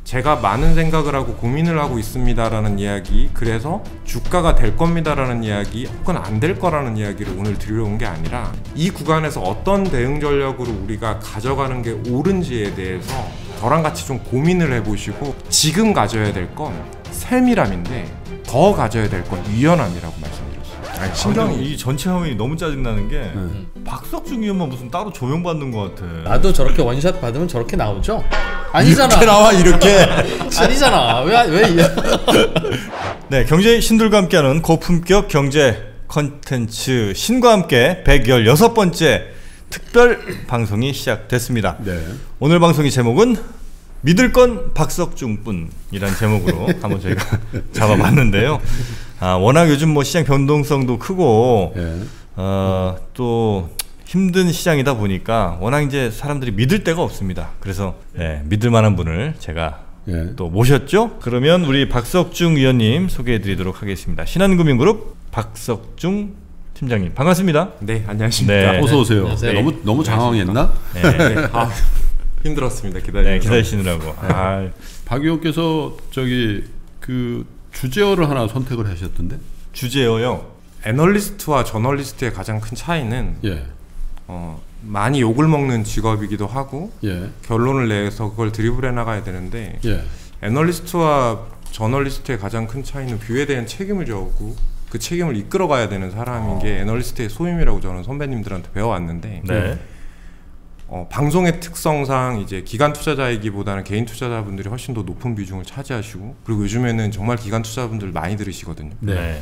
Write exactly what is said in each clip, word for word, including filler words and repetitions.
제가 많은 생각을 하고 고민을 하고 있습니다라는 이야기, 그래서 주가가 될 겁니다라는 이야기 혹은 안 될 거라는 이야기를 오늘 드려온 게 아니라 이 구간에서 어떤 대응 전략으로 우리가 가져가는 게 옳은지에 대해서 저랑 같이 좀 고민을 해보시고, 지금 가져야 될 건 세밀함인데 더 가져야 될 건 유연함이라고 말씀드렸어요. 아니, 신경이 이 전체 화면이 너무 짜증나는 게 음. 박석중 의원만 무슨 따로 조명받는 것 같아. 나도 저렇게 원샷 받으면 저렇게 나오죠? 아니잖아. 이렇게 나와 이렇게. 아니잖아. 왜 왜? 네, 경제 신들과 함께하는 고품격 경제 컨텐츠 신과 함께 백십육 번째 특별 방송이 시작됐습니다. 네. 오늘 방송의 제목은 믿을 건 박석중뿐이라는 제목으로 한번 저희가 잡아봤는데요. 아, 워낙 요즘 뭐 시장 변동성도 크고 네. 어, 또 힘든 시장이다 보니까 워낙 이제 사람들이 믿을 데가 없습니다. 그래서 네, 믿을 만한 분을 제가 네. 또 모셨죠. 그러면 우리 박석중 위원님 소개해드리도록 하겠습니다. 신한금융그룹 박석중 팀장님, 반갑습니다. 네, 안녕하십니까. 네. 어서 오세요. 네. 너무 너무 장황했나? 네. 네. 아, 힘들었습니다. 기다리면서. 네, 기다리시느라고. 아, 박 의원께서 저기 그 주제어를 하나 선택을 하셨던데? 주제어요. 애널리스트와 저널리스트의 가장 큰 차이는 예. 어, 많이 욕을 먹는 직업이기도 하고 예. 결론을 내서 그걸 드리블해 나가야 되는데 예. 애널리스트와 저널리스트의 가장 큰 차이는 뷰에 대한 책임을 져오고 그 책임을 이끌어가야 되는 사람인 어. 게 애널리스트의 소임이라고 저는 선배님들한테 배워왔는데 네. 어, 방송의 특성상 이제 기관 투자자이기보다는 개인 투자자분들이 훨씬 더 높은 비중을 차지하시고, 그리고 요즘에는 정말 기관 투자자분들 많이 들으시거든요. 네.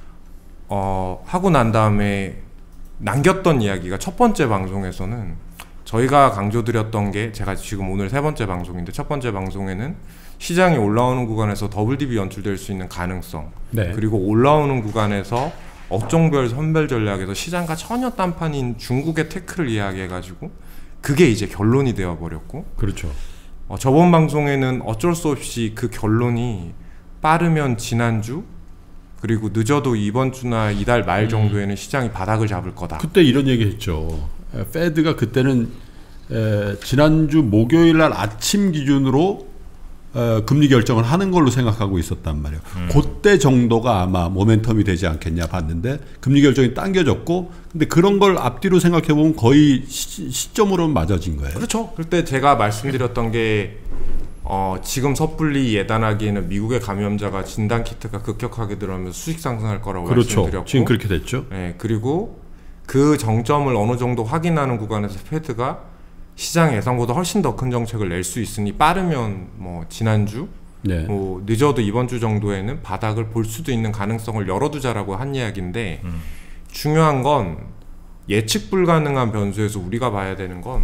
어, 하고 난 다음에 남겼던 이야기가 첫 번째 방송에서는 저희가 강조드렸던 게, 제가 지금 오늘 세 번째 방송인데 첫 번째 방송에는 시장이 올라오는 구간에서 더블 디비 연출될 수 있는 가능성, 네. 그리고 올라오는 구간에서 업종별 선별 전략에서 시장과 전혀 딴판인 중국의 태클을 이야기해가지고 그게 이제 결론이 되어버렸고, 그렇죠. 어, 저번 방송에는 어쩔 수 없이 그 결론이 빠르면 지난주, 그리고 늦어도 이번 주나 이달 말 정도에는 시장이 바닥을 잡을 거다. 그때 이런 얘기 했죠. 에, 페드가 그때는 에, 지난주 목요일 날 아침 기준으로 에, 금리 결정을 하는 걸로 생각하고 있었단 말이에요. 음. 그때 정도가 아마 모멘텀이 되지 않겠냐 봤는데 금리 결정이 당겨졌고, 근데 그런 걸 앞뒤로 생각해 보면 거의 시, 시점으로는 맞아진 거예요. 그렇죠. 그때 제가 말씀드렸던 게 어, 지금 섣불리 예단하기에는 미국의 감염자가 진단 키트가 급격하게 들어오면서 수익 상승할 거라고 그렇죠. 말씀드렸고, 지금 그렇게 됐죠. 네, 그리고 그 정점을 어느 정도 확인하는 구간에서 페드가 시장 예상보다 훨씬 더 큰 정책을 낼 수 있으니 빠르면 뭐 지난주, 네. 뭐 늦어도 이번 주 정도에는 바닥을 볼 수도 있는 가능성을 열어두자라고 한 이야기인데, 음. 중요한 건 예측 불가능한 변수에서 우리가 봐야 되는 건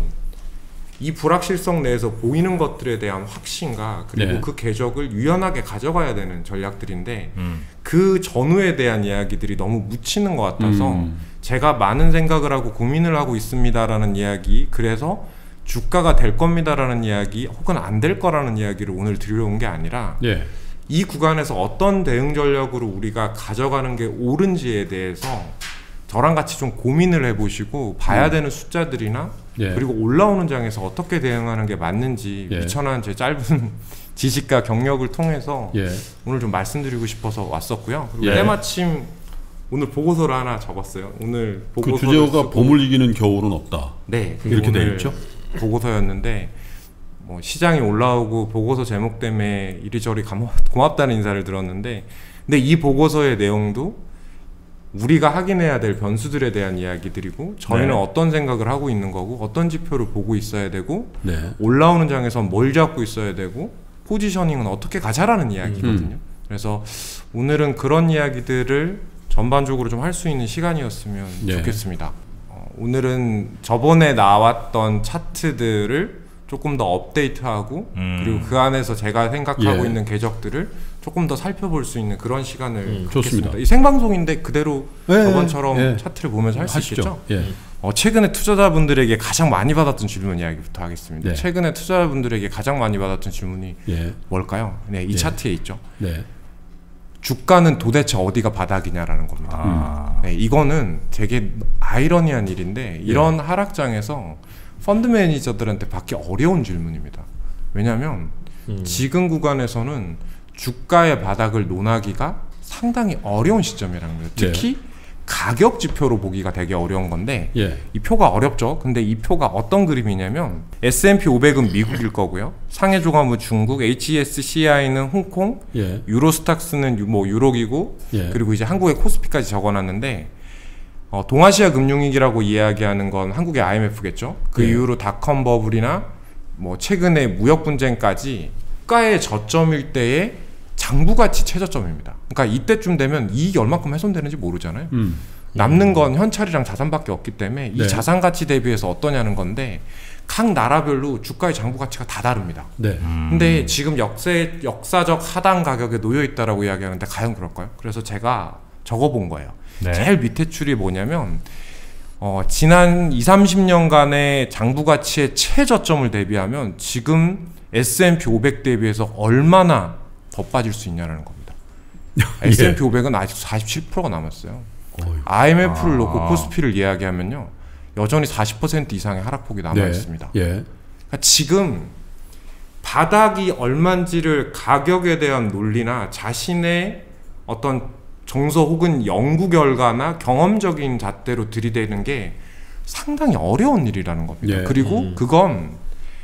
이 불확실성 내에서 보이는 것들에 대한 확신과 그리고 네. 그 궤적을 유연하게 가져가야 되는 전략들인데 음. 그 전후에 대한 이야기들이 너무 묻히는 것 같아서 음. 제가 많은 생각을 하고 고민을 하고 있습니다라는 이야기, 그래서 주가가 될 겁니다라는 이야기 혹은 안 될 거라는 이야기를 오늘 드려온 게 아니라 예. 이 구간에서 어떤 대응 전략으로 우리가 가져가는 게 옳은지에 대해서 저랑 같이 좀 고민을 해보시고 봐야 음. 되는 숫자들이나 예. 그리고 올라오는 장에서 어떻게 대응하는 게 맞는지 예. 미천한 제 짧은 지식과 경력을 통해서 예. 오늘 좀 말씀드리고 싶어서 왔었고요. 그리고 예. 때마침 오늘 보고서를 하나 적었어요. 오늘 그 보고서를 주제어가 쓰고, 봄을 이기는 겨울은 없다. 네, 이렇게 돼 오늘 있죠. 보고서였는데 뭐 시장이 올라오고 보고서 제목 때문에 이리저리 고맙다는 인사를 들었는데, 근데 이 보고서의 내용도 우리가 확인해야 될 변수들에 대한 이야기들이고, 저희는 네. 어떤 생각을 하고 있는 거고 어떤 지표를 보고 있어야 되고, 네. 올라오는 장에서 뭘 잡고 있어야 되고 포지셔닝은 어떻게 가자라는 이야기거든요. 음. 그래서 오늘은 그런 이야기들을 전반적으로 좀 할 수 있는 시간이었으면 네. 좋겠습니다. 어, 오늘은 저번에 나왔던 차트들을 조금 더 업데이트하고 음. 그리고 그 안에서 제가 생각하고 예. 있는 궤적들을 조금 더 살펴볼 수 있는 그런 시간을 음, 갖겠습니다. 좋습니다. 이 생방송인데 그대로 예, 저번처럼 예. 차트를 보면서 할 수 하시죠. 있겠죠? 예. 어, 최근에 투자자분들에게 가장 많이 받았던 질문 이야기부터 하겠습니다. 네. 최근에 투자자분들에게 가장 많이 받았던 질문이 예. 뭘까요? 네, 이 예. 차트에 있죠. 네. 주가는 도대체 어디가 바닥이냐라는 겁니다. 아. 네, 이거는 되게 아이러니한 일인데 이런 하락장에서 펀드 매니저들한테 받기 어려운 질문입니다. 왜냐하면 음. 지금 구간에서는 주가의 바닥을 논하기가 상당히 어려운 시점이라는 거예요. 특히 네. 가격 지표로 보기가 되게 어려운 건데 예. 이 표가 어렵죠. 근데 이 표가 어떤 그림이냐면 에스 앤 피 오백은 미국일 거고요. 상해 조감은 중국, 에이치 이 에스 씨 아이는 홍콩, 예. 유로스탁스는 유, 뭐 유로기고 예. 그리고 이제 한국의 코스피까지 적어놨는데 어, 동아시아 금융위기라고 이야기하는 건 한국의 아이 엠 에프겠죠. 그 예. 이후로 닷컴 버블이나 뭐 최근에 무역 분쟁까지 주가의 저점일 때의 장부가치 최저점입니다. 그러니까 이때쯤 되면 이익이 얼마큼 훼손되는지 모르잖아요. 음. 남는 건 현찰이랑 자산밖에 없기 때문에 이 네. 자산 가치 대비해서 어떠냐는 건데 각 나라별로 주가의 장부 가치가 다 다릅니다. 네. 음. 근데 지금 역세, 역사적 하단 가격에 놓여 있다라고 이야기하는데 과연 그럴까요? 그래서 제가 적어본 거예요. 네. 제일 밑에 줄이 뭐냐면 어, 지난 이삼십 년간의 장부 가치의 최저점을 대비하면 지금 에스 앤 피 오백 대비해서 얼마나 더 빠질 수 있냐는 겁니다. 예. 에스 앤 피 오백은 아직 사십칠 퍼센트가 남았어요. 어휴. 아이 엠 에프를 아. 놓고 코스피를 이야기하면요 여전히 사십 퍼센트 이상의 하락폭이 남아 있습니다. 예. 그러니까 지금 바닥이 얼만지를 가격에 대한 논리나 자신의 어떤 정서 혹은 연구 결과나 경험적인 잣대로 들이대는 게 상당히 어려운 일이라는 겁니다. 예. 그리고 음. 그건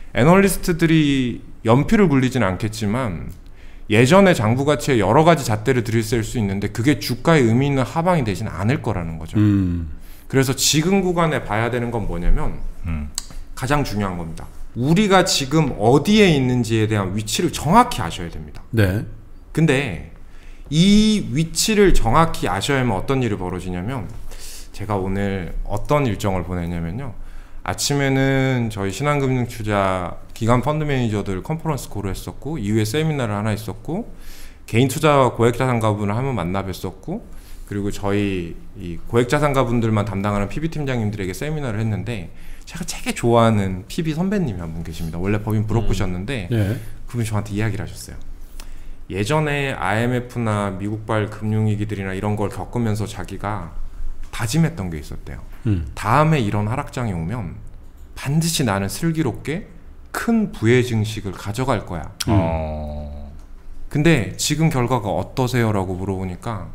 애널리스트들이 연필을 굴리진 않겠지만 예전의 장부 가치에 여러 가지 잣대를 들이댈 수 있는데 그게 주가에 의미 있는 하방이 되지는 않을 거라는 거죠. 음. 그래서 지금 구간에 봐야 되는 건 뭐냐면 음. 가장 중요한 겁니다. 우리가 지금 어디에 있는지에 대한 위치를 정확히 아셔야 됩니다. 네. 근데 이 위치를 정확히 아셔야만 어떤 일이 벌어지냐면 제가 오늘 어떤 일정을 보냈냐면요. 아침에는 저희 신한금융투자 기관 펀드 매니저들 컨퍼런스 콜을 했었고 이후에 세미나를 하나 있었고 개인 투자와 고액자산가분을 한번 만나 뵀었고 그리고 저희 이 고액자산가분들만 담당하는 피비 팀장님들에게 세미나를 했는데 제가 되게 좋아하는 피비 선배님이 한 분 계십니다. 원래 법인 브로커셨는데 예. 그분이 저한테 이야기를 하셨어요. 예전에 아이 엠 에프나 미국발 금융위기들이나 이런 걸 겪으면서 자기가 다짐했던 게 있었대요. 음. 다음에 이런 하락장이 오면 반드시 나는 슬기롭게 큰 부의 증식을 가져갈 거야. 음. 어. 근데 지금 결과가 어떠세요? 라고 물어보니까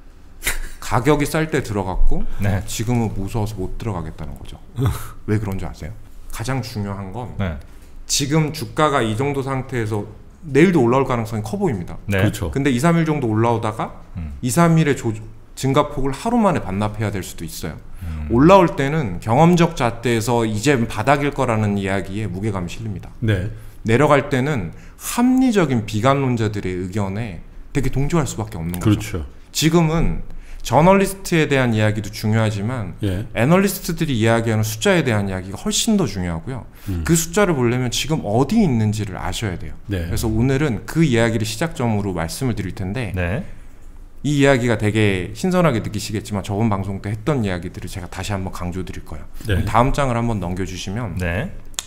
가격이 쌀 때 들어갔고 네. 지금은 무서워서 못 들어가겠다는 거죠. 왜 그런 줄 아세요? 가장 중요한 건 네. 지금 주가가 이 정도 상태에서 내일도 올라올 가능성이 커 보입니다. 네. 그렇죠. 근데 이, 삼 일 정도 올라오다가 음. 이, 삼 일의 조, 증가폭을 하루 만에 반납해야 될 수도 있어요. 음. 올라올 때는 경험적 잣대에서 이제 바닥일 거라는 이야기에 무게감이 실립니다. 네. 내려갈 때는 합리적인 비관론자들의 의견에 되게 동조할 수밖에 없는 거죠. 그렇죠. 지금은 저널리스트에 대한 이야기도 중요하지만 예. 애널리스트들이 이야기하는 숫자에 대한 이야기가 훨씬 더 중요하고요. 음. 그 숫자를 보려면 지금 어디 있는지를 아셔야 돼요. 네. 그래서 오늘은 그 이야기를 시작점으로 말씀을 드릴 텐데 네. 이 이야기가 되게 신선하게 느끼시겠지만 저번 방송 때 했던 이야기들을 제가 다시 한번 강조드릴 거예요. 네. 다음 장을 한번 넘겨주시면 네.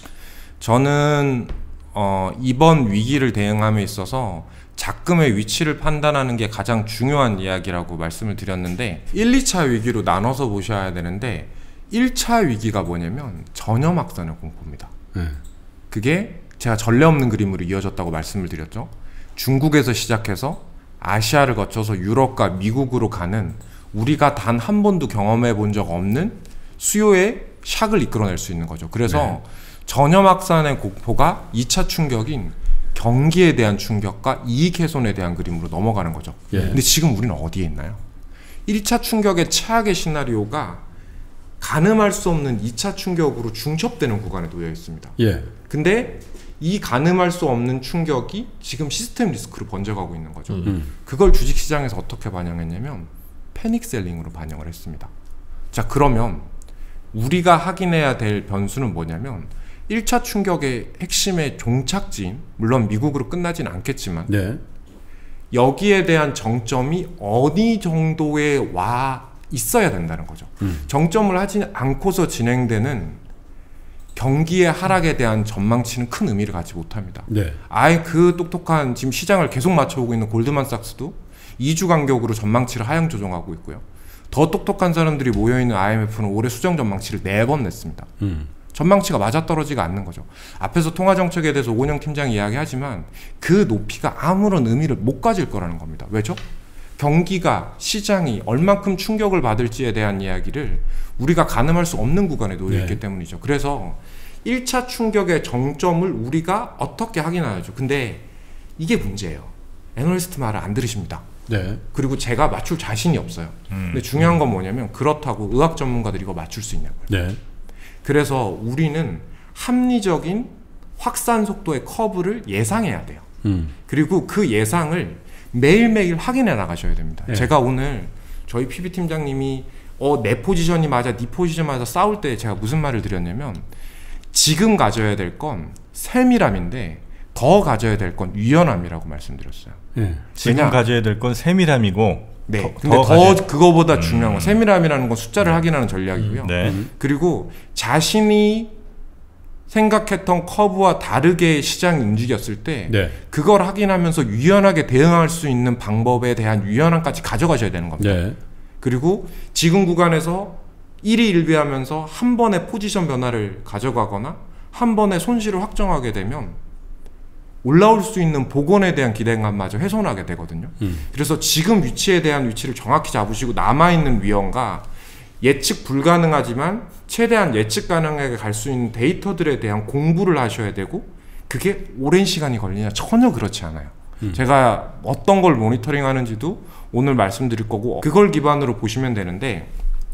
저는 어, 이번 위기를 대응함에 있어서 작금의 위치를 판단하는 게 가장 중요한 이야기라고 말씀을 드렸는데 일, 이 차 위기로 나눠서 보셔야 되는데 일 차 위기가 뭐냐면 전염확산의 공포입니다. 네. 그게 제가 전례 없는 그림으로 이어졌다고 말씀을 드렸죠. 중국에서 시작해서 아시아를 거쳐서 유럽과 미국으로 가는 우리가 단 한 번도 경험해 본 적 없는 수요의 샥을 이끌어낼 수 있는 거죠. 그래서 네. 전염 확산의 공포가 이 차 충격인 경기에 대한 충격과 이익 훼손에 대한 그림으로 넘어가는 거죠. 예. 근데 지금 우리는 어디에 있나요? 일 차 충격의 최악의 시나리오가 가늠할 수 없는 이 차 충격으로 중첩되는 구간에 놓여 있습니다. 예. 근데 이 가늠할 수 없는 충격이 지금 시스템 리스크로 번져가고 있는 거죠. 음. 그걸 주식시장에서 어떻게 반영했냐면 패닉셀링으로 반영을 했습니다. 자, 그러면 우리가 확인해야 될 변수는 뭐냐면 일 차 충격의 핵심의 종착지인, 물론 미국으로 끝나진 않겠지만 네. 여기에 대한 정점이 어디 정도에 와 있어야 된다는 거죠. 음. 정점을 하지 않고서 진행되는 경기의 하락에 대한 전망치는 큰 의미를 갖지 못합니다. 네. 아예 그 똑똑한 지금 시장을 계속 맞춰오고 있는 골드만삭스도 이 주 간격으로 전망치를 하향 조정하고 있고요. 더 똑똑한 사람들이 모여있는 아이 엠 에프는 올해 수정 전망치를 네 번 냈습니다. 음. 전망치가 맞아떨어지가 않는 거죠. 앞에서 통화정책에 대해서 오은영 팀장이 이야기하지만 그 높이가 아무런 의미를 못 가질 거라는 겁니다. 왜죠? 경기가 시장이 얼만큼 충격을 받을지에 대한 이야기를 우리가 가늠할 수 없는 구간에 놓여 있기 네. 때문이죠. 그래서 일 차 충격의 정점을 우리가 어떻게 확인하죠. 근데 이게 문제예요. 애널리스트 말을 안 들으십니다. 네. 그리고 제가 맞출 자신이 없어요. 음. 근데 중요한 건 뭐냐면 그렇다고 의학 전문가들이 이거 맞출 수 있냐고요. 네. 그래서 우리는 합리적인 확산 속도의 커브를 예상해야 돼요. 음. 그리고 그 예상을 매일매일 확인해 나가셔야 됩니다. 네. 제가 오늘 저희 피비팀장님이 어, 내 포지션이 맞아, 네 포지션 맞아 싸울 때 제가 무슨 말을 드렸냐면 지금 가져야 될 건 세밀함인데 더 가져야 될 건 유연함이라고 말씀드렸어요. 네. 지금 왜냐? 가져야 될 건 세밀함이고 네. 더, 근데 더, 더 가져야... 그거보다 음. 중요한 건 세밀함이라는 건 숫자를 음. 확인하는 전략이고요. 음. 네. 그리고 자신이 생각했던 커브와 다르게 시장이 움직였을 때 네. 그걸 확인하면서 유연하게 대응할 수 있는 방법에 대한 유연함까지 가져가셔야 되는 겁니다. 네. 그리고 지금 구간에서 일희일비하면서 한 번의 포지션 변화를 가져가거나 한 번의 손실을 확정하게 되면 올라올 수 있는 복원에 대한 기대감마저 훼손하게 되거든요. 음. 그래서 지금 위치에 대한 위치를 정확히 잡으시고 남아있는 위험과 예측 불가능하지만 최대한 예측 가능하게 갈 수 있는 데이터들에 대한 공부를 하셔야 되고 그게 오랜 시간이 걸리냐? 전혀 그렇지 않아요. 음. 제가 어떤 걸 모니터링 하는지도 오늘 말씀드릴 거고 그걸 기반으로 보시면 되는데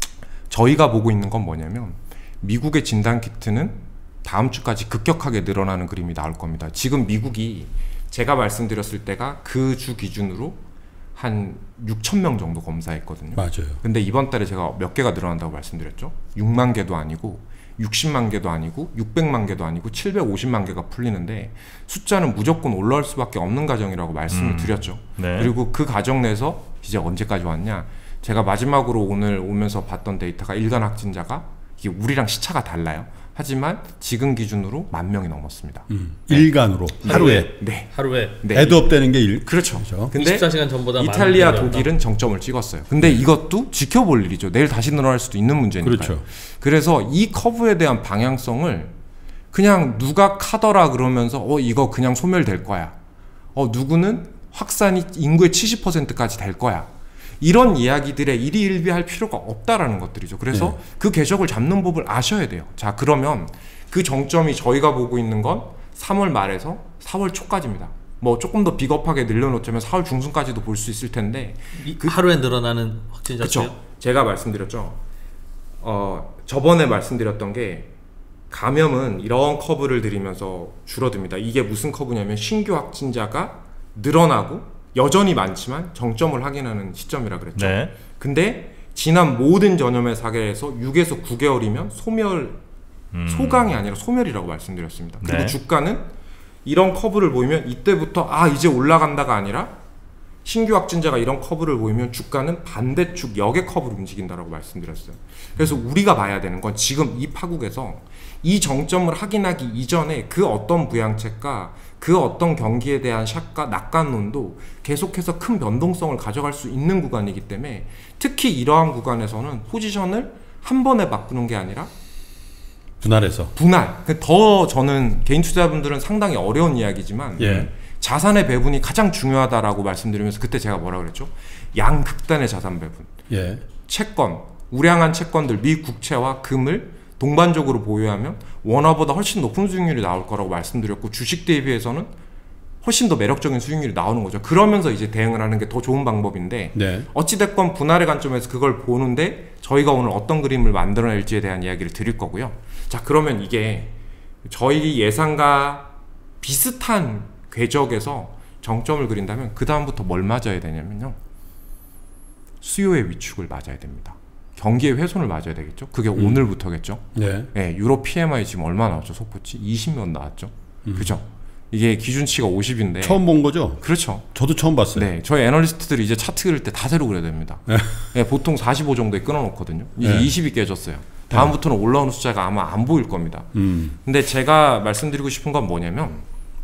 저희가 보고 있는 건 뭐냐면 미국의 진단키트는 다음 주까지 급격하게 늘어나는 그림이 나올 겁니다. 지금 미국이 제가 말씀드렸을 때가 그 주 기준으로 한 육천 명 정도 검사했거든요. 맞아요. 근데 이번 달에 제가 몇 개가 늘어난다고 말씀드렸죠? 육만 개도 아니고 육십만 개도 아니고 육백만 개도 아니고 칠백오십만 개가 풀리는데 숫자는 무조건 올라올 수밖에 없는 과정이라고 말씀을 음. 드렸죠. 네. 그리고 그 과정 내에서 이제 언제까지 왔냐? 제가 마지막으로 오늘 오면서 봤던 데이터가 일간 확진자가 이게 우리랑 시차가 달라요. 하지만 지금 기준으로 만 명이 넘었습니다. 음. 네. 일간으로 하루에. 네. 하루에. 네. 애드업 되는 게 일. 그렇죠. 그렇죠. 근데 이십사 시간 전보다 이탈리아, 독일은 정점을 찍었어요. 근데 네. 이것도 지켜볼 일이죠. 내일 다시 늘어날 수도 있는 문제니까요. 그렇죠. 그래서 이 커브에 대한 방향성을 그냥 누가 카더라 그러면서 어 이거 그냥 소멸될 거야. 어 누구는 확산이 인구의 칠십 퍼센트까지 될 거야. 이런 이야기들에 일희일비할 필요가 없다라는 것들이죠. 그래서 네. 그 궤적을 잡는 법을 아셔야 돼요. 자, 그러면 그 정점이 저희가 보고 있는 건 삼월 말에서 사월 초까지입니다. 뭐 조금 더 비겁하게 늘려놓자면 사월 중순까지도 볼 수 있을 텐데 그, 하루에 늘어나는 확진자 수요? 그렇죠. 제가 말씀드렸죠. 어, 저번에 말씀드렸던 게 감염은 이런 커브를 들이면서 줄어듭니다. 이게 무슨 커브냐면 신규 확진자가 늘어나고 여전히 많지만 정점을 확인하는 시점이라 그랬죠. 네. 근데 지난 모든 전염의 사례에서 육에서 구 개월이면 소멸, 음. 소강이 아니라 소멸이라고 말씀드렸습니다. 그리고 네. 주가는 이런 커브를 보이면 이때부터 아 이제 올라간다가 아니라 신규 확진자가 이런 커브를 보이면 주가는 반대축 역의 커브로 움직인다라고 말씀드렸어요. 그래서 우리가 봐야 되는 건 지금 이 파국에서 이 정점을 확인하기 이전에 그 어떤 부양책과 그 어떤 경기에 대한 샷과 낙관론도 계속해서 큰 변동성을 가져갈 수 있는 구간이기 때문에 특히 이러한 구간에서는 포지션을 한 번에 바꾸는 게 아니라 분할해서 분할. 더 저는 개인 투자자분들은 상당히 어려운 이야기지만 예. 자산의 배분이 가장 중요하다라고 말씀드리면서 그때 제가 뭐라 그랬죠? 양극단의 자산 배분. 예. 채권, 우량한 채권들, 미 국채와 금을 동반적으로 보유하면 원화보다 훨씬 높은 수익률이 나올 거라고 말씀드렸고 주식 대비해서는 훨씬 더 매력적인 수익률이 나오는 거죠. 그러면서 이제 대응을 하는 게 더 좋은 방법인데 네. 어찌됐건 분할의 관점에서 그걸 보는데 저희가 오늘 어떤 그림을 만들어낼지에 대한 이야기를 드릴 거고요. 자, 그러면 이게 저희 예상과 비슷한 궤적에서 정점을 그린다면 그 다음부터 뭘 맞아야 되냐면요. 수요의 위축을 맞아야 됩니다. 경기의 훼손을 맞아야 되겠죠. 그게 음. 오늘부터겠죠. 네. 네. 유로 피엠아이 지금 얼마 나왔죠? 속보치 이십 년 나왔죠. 음. 그죠? 이게 기준치가 오십인데 처음 본 거죠? 그렇죠. 저도 처음 봤어요. 네, 저희 애널리스트들이 이제 차트 그릴 때 다 새로 그려야 됩니다. 네. 네, 보통 사십오 정도에 끊어놓거든요. 이제 네. 이십이 깨졌어요. 다음부터는 올라오는 숫자가 아마 안 보일 겁니다. 음. 근데 제가 말씀드리고 싶은 건 뭐냐면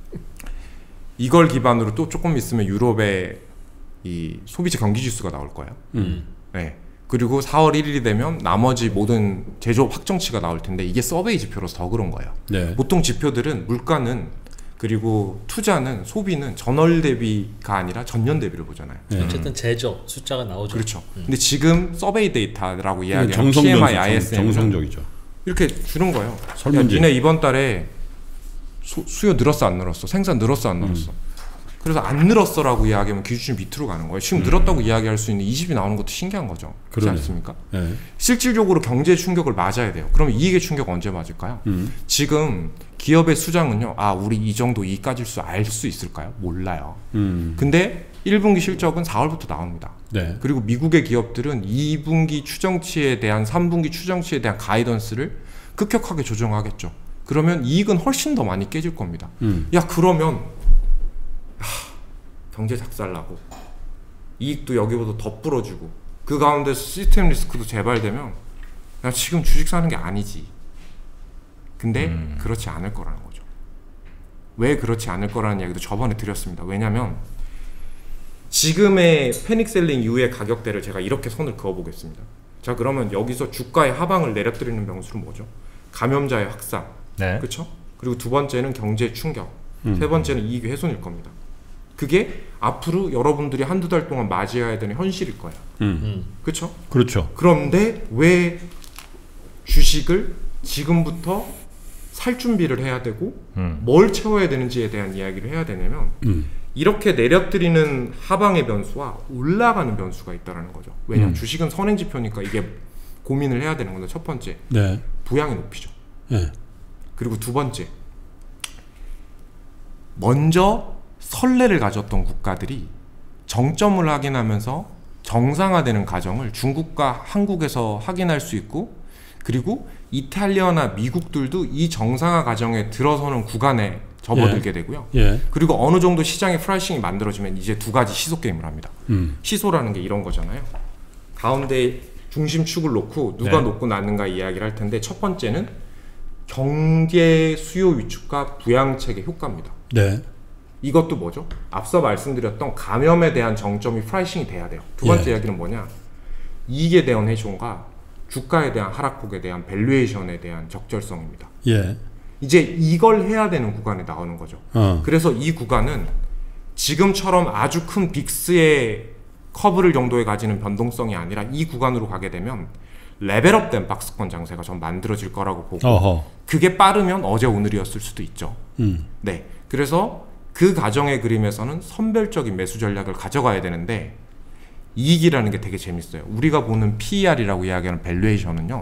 이걸 기반으로 또 조금 있으면 유럽의 이 소비자 경기 지수가 나올 거예요. 음. 네. 그리고 사월 일일이 되면 나머지 모든 제조업 확정치가 나올 텐데 이게 서베이 지표로서 더 그런 거예요. 네. 보통 지표들은 물가는 그리고 투자는 소비는 전월 대비가 아니라 전년 대비를 보잖아요. 네. 어쨌든 제조 숫자가 나오죠. 그렇죠. 음. 근데 지금 서베이 데이터라고 이야기하는 정성적, 피엠아이, 아이에스엠은 정성적이죠. 이렇게 주는 거예요. 야, 설문지. 니네 이번 달에 수, 수요 늘었어 안 늘었어? 생산 늘었어 안 늘었어? 음. 그래서 안 늘었어라고 이야기하면 기준이 밑으로 가는 거예요. 지금 음. 늘었다고 이야기할 수 있는 이십이 나오는 것도 신기한 거죠. 그렇지 그러네. 않습니까? 네. 실질적으로 경제 충격을 맞아야 돼요. 그럼 이익의 충격 언제 맞을까요? 음. 지금 기업의 수장은요. 아, 우리 이 정도 이익 가질 수 알 수 있을까요? 몰라요. 음. 근데 일 분기 실적은 사월부터 나옵니다. 네. 그리고 미국의 기업들은 이 분기 추정치에 대한 삼 분기 추정치에 대한 가이던스를 급격하게 조정하겠죠. 그러면 이익은 훨씬 더 많이 깨질 겁니다. 음. 야, 그러면 하, 경제 작살나고 이익도 여기보다 더 불어주고 그 가운데서 시스템 리스크도 재발되면 야, 지금 주식 사는 게 아니지. 근데 음. 그렇지 않을 거라는 거죠. 왜 그렇지 않을 거라는 이야기도 저번에 드렸습니다. 왜냐면 지금의 패닉셀링 이후의 가격대를 제가 이렇게 선을 그어보겠습니다. 자, 그러면 여기서 주가의 하방을 내려뜨리는 변수는 뭐죠? 감염자의 확산, 네. 그렇죠? 그리고 두 번째는 경제 충격, 음. 세 번째는 이익 훼손일 겁니다. 그게 앞으로 여러분들이 한두 달 동안 맞이해야 되는 현실일 거예요. 음. 그렇죠? 그렇죠. 그런데 왜 주식을 지금부터 살 준비를 해야 되고 음. 뭘 채워야 되는지에 대한 이야기를 해야 되냐면 음. 이렇게 내려뜨리는 하방의 변수와 올라가는 변수가 있다는 거죠. 왜냐하면 음. 주식은 선행지표니까 이게 고민을 해야 되는 건데, 첫 번째 네. 부양이 높이죠. 네. 그리고 두 번째, 먼저 선례를 가졌던 국가들이 정점을 확인하면서 정상화되는 과정을 중국과 한국에서 확인할 수 있고, 그리고 이탈리아나 미국들도 이 정상화 과정에 들어서는 구간에 접어들게 예. 되고요. 예. 그리고 어느 정도 시장의 프라이싱이 만들어지면 이제 두 가지 시소 게임을 합니다. 음. 시소라는 게 이런 거잖아요. 가운데 중심축을 놓고 누가 네. 놓고 낳는가 이야기를 할 텐데, 첫 번째는 경제 수요 위축과 부양책의 효과입니다. 네. 이것도 뭐죠? 앞서 말씀드렸던 감염에 대한 정점이 프라이싱이 돼야 돼요. 두 번째 예. 이야기는 뭐냐? 이익에 대한 훼손과 주가에 대한 하락폭에 대한 밸류에이션에 대한 적절성입니다. 예. 이제 이걸 해야 되는 구간에 나오는 거죠. 어. 그래서 이 구간은 지금처럼 아주 큰 빅스의 커브를 정도에 가지는 변동성이 아니라 이 구간으로 가게 되면 레벨업된 박스권 장세가 좀 만들어질 거라고 보고, 어허. 그게 빠르면 어제 오늘이었을 수도 있죠. 음. 네. 그래서 그 가정의 그림에서는 선별적인 매수 전략을 가져가야 되는데, 이익이라는 게 되게 재밌어요. 우리가 보는 피이알이라고 이야기하는 밸류에이션은요,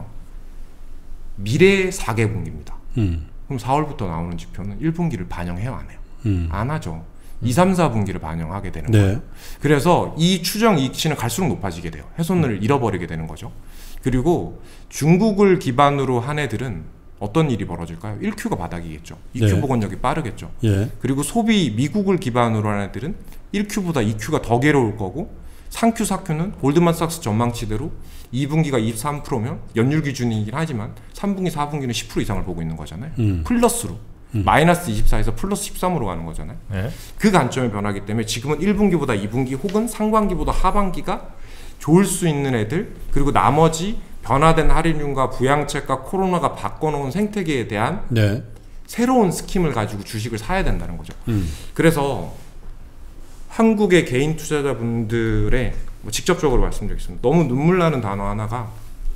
미래 사 개분기입니다. 음. 그럼 사월부터 나오는 지표는 일 분기를 반영해요, 안 해요? 음. 안 하죠. 이, 삼, 사 분기를 반영하게 되는 네. 거예요. 그래서 이 추정 이익치는 갈수록 높아지게 돼요. 훼손을 음. 잃어버리게 되는 거죠. 그리고 중국을 기반으로 한 애들은 어떤 일이 벌어질까요? 일 큐가 바닥이겠죠. 이 큐 네. 복원력이 빠르겠죠. 예. 그리고 소비 미국을 기반으로 한 애들은 일 큐보다 이 큐가 더 괴로울 거고, 삼 큐, 사 큐는 골드만삭스 전망치대로 이 분기가 이십삼 퍼센트면 연율 기준이긴 하지만 삼 분기, 사 분기는 십 퍼센트 이상을 보고 있는 거잖아요. 음. 플러스로. 음. 마이너스 이십사에서 플러스 십삼으로 가는 거잖아요. 네. 그 관점이 변하기 때문에 지금은 일 분기보다 이 분기 혹은 상반기보다 하반기가 좋을 수 있는 애들, 그리고 나머지 변화된 할인율과 부양책과 코로나가 바꿔놓은 생태계에 대한 네. 새로운 스킴을 가지고 주식을 사야 된다는 거죠. 음. 그래서 한국의 개인 투자자분들의 뭐 직접적으로 말씀드리겠습니다. 너무 눈물 나는 단어 하나가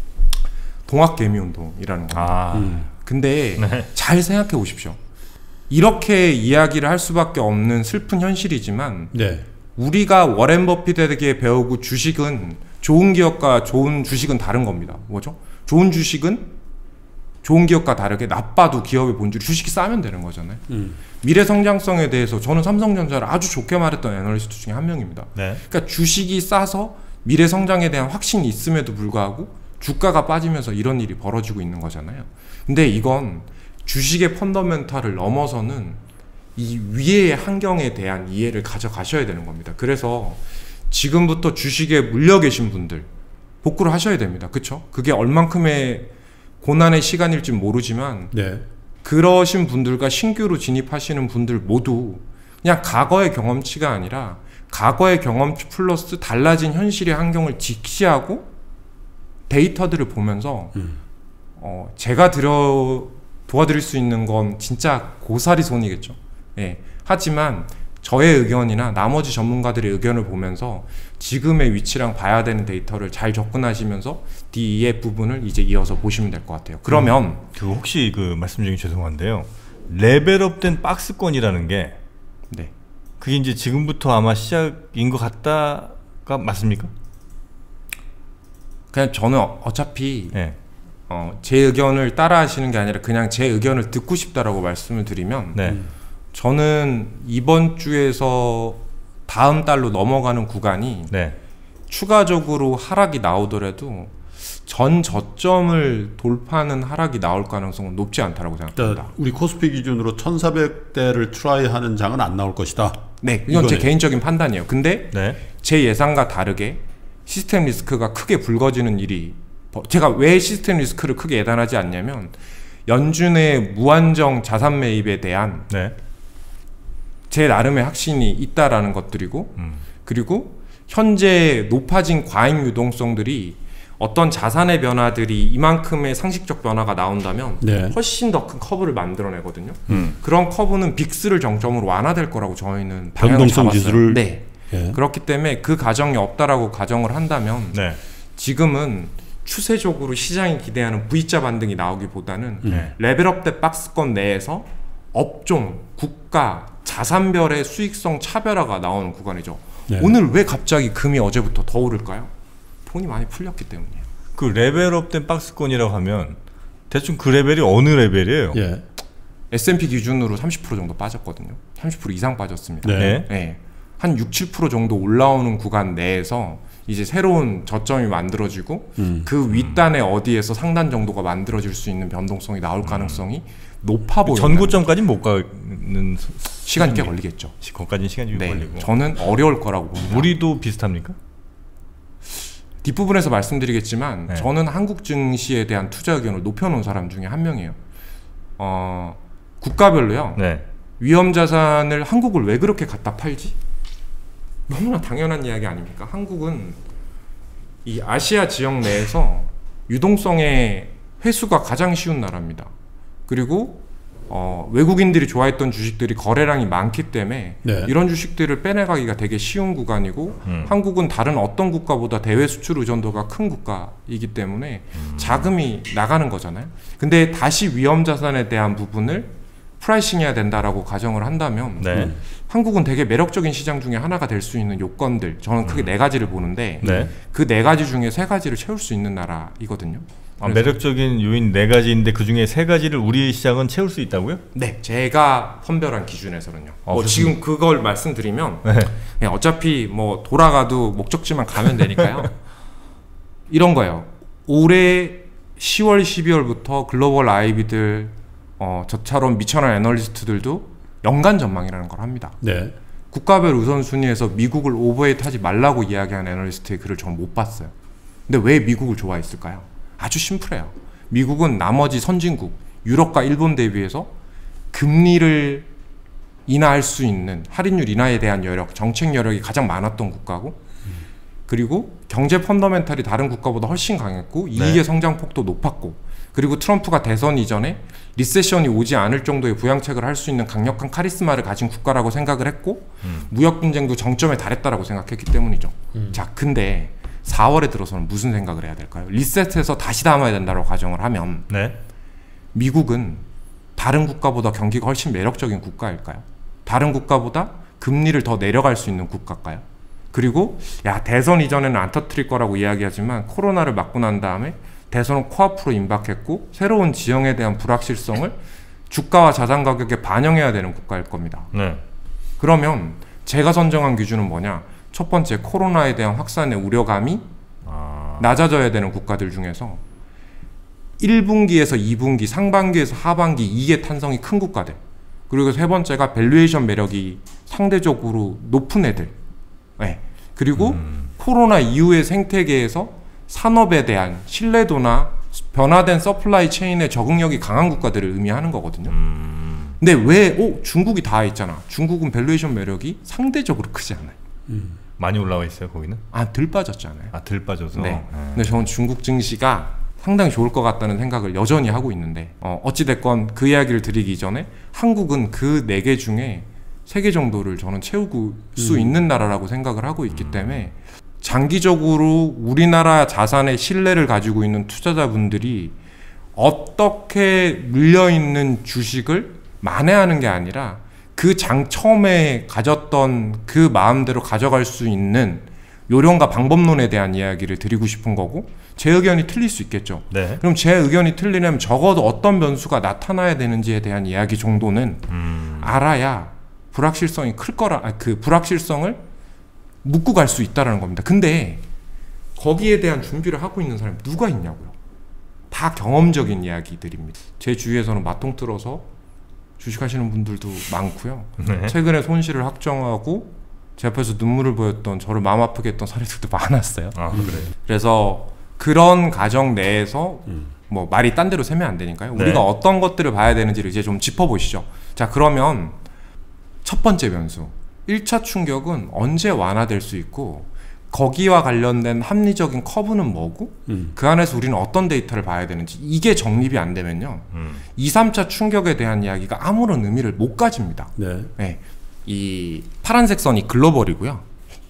동학개미운동이라는 겁니다. 아. 음. 근데 네. 잘 생각해 보십시오. 이렇게 이야기를 할 수밖에 없는 슬픈 현실이지만 네. 우리가 워렌 버핏에게 배우고 주식은 좋은 기업과 좋은 주식은 다른 겁니다. 뭐죠? 좋은 주식은 좋은 기업과 다르게 나빠도 기업의 본질 주식이 싸면 되는 거잖아요. 음. 미래 성장성에 대해서 저는 삼성전자를 아주 좋게 말했던 애널리스트 중에 한 명입니다. 네. 그러니까 주식이 싸서 미래 성장에 대한 확신이 있음에도 불구하고 주가가 빠지면서 이런 일이 벌어지고 있는 거잖아요. 근데 이건 주식의 펀더멘탈을 넘어서는 이 위의 환경에 대한 이해를 가져가셔야 되는 겁니다. 그래서 지금부터 주식에 물려 계신 분들 복구를 하셔야 됩니다. 그렇죠? 그게 얼만큼의 고난의 시간일지 모르지만 네. 그러신 분들과 신규로 진입하시는 분들 모두 그냥 과거의 경험치가 아니라 과거의 경험치 플러스 달라진 현실의 환경을 직시하고 데이터들을 보면서 음. 어, 제가 들어 도와드릴 수 있는 건 진짜 고사리 손이겠죠. 예. 하지만 저의 의견이나 나머지 전문가들의 의견을 보면서 지금의 위치랑 봐야 되는 데이터를 잘 접근하시면서 디이에프 부분을 이제 이어서 보시면 될 것 같아요. 그러면 음, 그 혹시 그 말씀 중에 죄송한데요. 레벨업된 박스권이라는 게 네. 그게 이제 지금부터 아마 시작인 것 같다가 맞습니까? 그냥 저는 어차피 네. 어, 제 의견을 따라 하시는 게 아니라 그냥 제 의견을 듣고 싶다라고 말씀을 드리면 네. 음. 저는 이번 주에서 다음 달로 넘어가는 구간이 네. 추가적으로 하락이 나오더라도 전 저점을 돌파하는 하락이 나올 가능성은 높지 않다라고 생각합니다. 그러니까 우리 코스피 기준으로 천사백 대를 트라이하는 장은 안 나올 것이다. 네, 이건 제 이거네. 개인적인 판단이에요. 근데 네. 제 예상과 다르게 시스템 리스크가 크게 불거지는 일이, 제가 왜 시스템 리스크를 크게 예단하지 않냐면 연준의 무한정 자산 매입에 대한 네. 제 나름의 확신이 있다라는 것들이고, 음. 그리고 현재 높아진 과잉 유동성들이 어떤 자산의 변화들이 이만큼의 상식적 변화가 나온다면 네. 훨씬 더 큰 커브를 만들어내거든요. 음. 그런 커브는 빅스를 정점으로 완화될 거라고 저희는 방향을 변동성 잡았어요. 지수를 네. 예. 그렇기 때문에 그 가정이 없다라고 가정을 한다면 네. 지금은 추세적으로 시장이 기대하는 V자 반등이 나오기보다는 네. 레벨업된 박스권 내에서 업종, 국가, 자산별의 수익성 차별화가 나오는 구간이죠. 네. 오늘 왜 갑자기 금이 어제부터 더 오를까요? 돈이 많이 풀렸기 때문이에요. 그 레벨업된 박스권이라고 하면 대충 그 레벨이 어느 레벨이에요? 예. 에스 앤 피 기준으로 삼십 퍼센트 정도 빠졌거든요. 삼십 퍼센트 이상 빠졌습니다. 네. 네. 한 육, 칠 퍼센트 정도 올라오는 구간 내에서 이제 새로운 저점이 만들어지고 음. 그 윗단에 어디에서 상단 정도가 만들어질 수 있는 변동성이 나올 가능성이 높아 보여요. 전고점까지는 못 가는 시간이 꽤 걸리겠죠. 거기까지는 시간이 좀 네, 걸리고. 저는 어려울 거라고 봅니다. 우리도 비슷합니까? 뒷부분에서 말씀드리겠지만 네. 저는 한국 증시에 대한 투자 의견을 높여놓은 사람 중에 한 명이에요. 어, 국가별로요. 네. 위험 자산을 한국을 왜 그렇게 갖다 팔지? 너무나 당연한 이야기 아닙니까? 한국은 이 아시아 지역 내에서 유동성의 회수가 가장 쉬운 나라입니다. 그리고 어, 외국인들이 좋아했던 주식들이 거래량이 많기 때문에 네. 이런 주식들을 빼내가기가 되게 쉬운 구간이고 음. 한국은 다른 어떤 국가보다 대외 수출 의존도가 큰 국가이기 때문에 음. 자금이 나가는 거잖아요. 근데 다시 위험 자산에 대한 부분을 프라이싱해야 된다라고 가정을 한다면 네. 한국은 되게 매력적인 시장 중에 하나가 될 수 있는 요건들, 저는 크게 네 가지를 보는데 네. 그 네 가지 중에 세 가지를 채울 수 있는 나라이거든요. 아, 매력적인 요인 네 가지인데 그 중에 세 가지를 우리 시장은 채울 수 있다고요? 네, 제가 선별한 기준에서는요. 아, 뭐 그렇습니까? 지금 그걸 말씀드리면 네. 그냥 어차피 뭐 돌아가도 목적지만 가면 되니까요. 이런 거예요. 올해 시월, 십이월부터 글로벌 아이비들, 어, 저처럼 미천한 애널리스트들도 연간 전망이라는 걸 합니다. 네. 국가별 우선순위에서 미국을 오버웨이트하지 말라고 이야기하는 애널리스트의 글을 저는 못 봤어요. 근데 왜 미국을 좋아했을까요? 아주 심플해요. 미국은 나머지 선진국, 유럽과 일본 대비해서 금리를 인하할 수 있는 할인율 인하에 대한 여력, 정책 여력이 가장 많았던 국가고, 그리고 경제 펀더멘탈이 다른 국가보다 훨씬 강했고 이익의 네. 성장폭도 높았고, 그리고 트럼프가 대선 이전에 리세션이 오지 않을 정도의 부양책을 할 수 있는 강력한 카리스마를 가진 국가라고 생각을 했고 음. 무역 분쟁도 정점에 달했다라고 생각했기 때문이죠. 음. 자, 근데 사월에 들어서는 무슨 생각을 해야 될까요? 리셋해서 다시 담아야 된다고 가정을 하면 네. 미국은 다른 국가보다 경기가 훨씬 매력적인 국가일까요? 다른 국가보다 금리를 더 내려갈 수 있는 국가일까요? 그리고 야, 대선 이전에는 안 터뜨릴 거라고 이야기하지만 코로나를 맞고 난 다음에 대선은 코앞으로 임박했고 새로운 지형에 대한 불확실성을 주가와 자산 가격에 반영해야 되는 국가일 겁니다. 네. 그러면 제가 선정한 기준은 뭐냐? 첫 번째, 코로나에 대한 확산의 우려감이 아. 낮아져야 되는 국가들 중에서 일 분기에서 이 분기, 상반기에서 하반기 이익의 탄성이 큰 국가들, 그리고 세 번째가 밸류에이션 매력이 상대적으로 높은 애들, 네. 그리고 음. 코로나 이후의 생태계에서 산업에 대한 신뢰도나 변화된 서플라이 체인의 적응력이 강한 국가들을 의미하는 거거든요. 음. 근데 왜 오, 중국이 다 있잖아. 중국은 밸류에이션 매력이 상대적으로 크지 않아요. 음. 많이 올라와 있어요 거기는? 아, 덜 빠졌잖아요. 아, 덜 빠져서. 네. 네. 근데 저는 중국 증시가 상당히 좋을 것 같다는 생각을 여전히 하고 있는데 어, 어찌됐건 그 이야기를 드리기 전에 한국은 그 네 개 중에 세 개 정도를 저는 채우고 수 음. 있는 나라라고 생각을 하고 있기 음. 때문에 장기적으로 우리나라 자산의 신뢰를 가지고 있는 투자자분들이 어떻게 물려있는 주식을 만회하는 게 아니라 그 장 처음에 가졌던 그 마음대로 가져갈 수 있는 요령과 방법론에 대한 이야기를 드리고 싶은 거고 제 의견이 틀릴 수 있겠죠. 네. 그럼 제 의견이 틀리려면 적어도 어떤 변수가 나타나야 되는지에 대한 이야기 정도는 음. 알아야 불확실성이 클 거라, 아, 그 불확실성을 묻고 갈 수 있다라는 겁니다. 근데 거기에 대한 준비를 하고 있는 사람이 누가 있냐고요. 다 경험적인 이야기들입니다. 제 주위에서는 마통 틀어서 주식하시는 분들도 많고요. 네. 최근에 손실을 확정하고 제 앞에서 눈물을 보였던, 저를 마음 아프게 했던 사례들도 많았어요. 아, 그래요? 그래서 그런 가정 내에서 음. 뭐 말이 딴 데로 세면 안 되니까요. 네. 우리가 어떤 것들을 봐야 되는지를 이제 좀 짚어보시죠. 자, 그러면 첫 번째 변수, 일 차 충격은 언제 완화될 수 있고 거기와 관련된 합리적인 커브는 뭐고 음. 그 안에서 우리는 어떤 데이터를 봐야 되는지, 이게 정립이 안 되면요 음. 이, 삼 차 충격에 대한 이야기가 아무런 의미를 못 가집니다. 네. 네. 이 파란색 선이 글로벌이고요,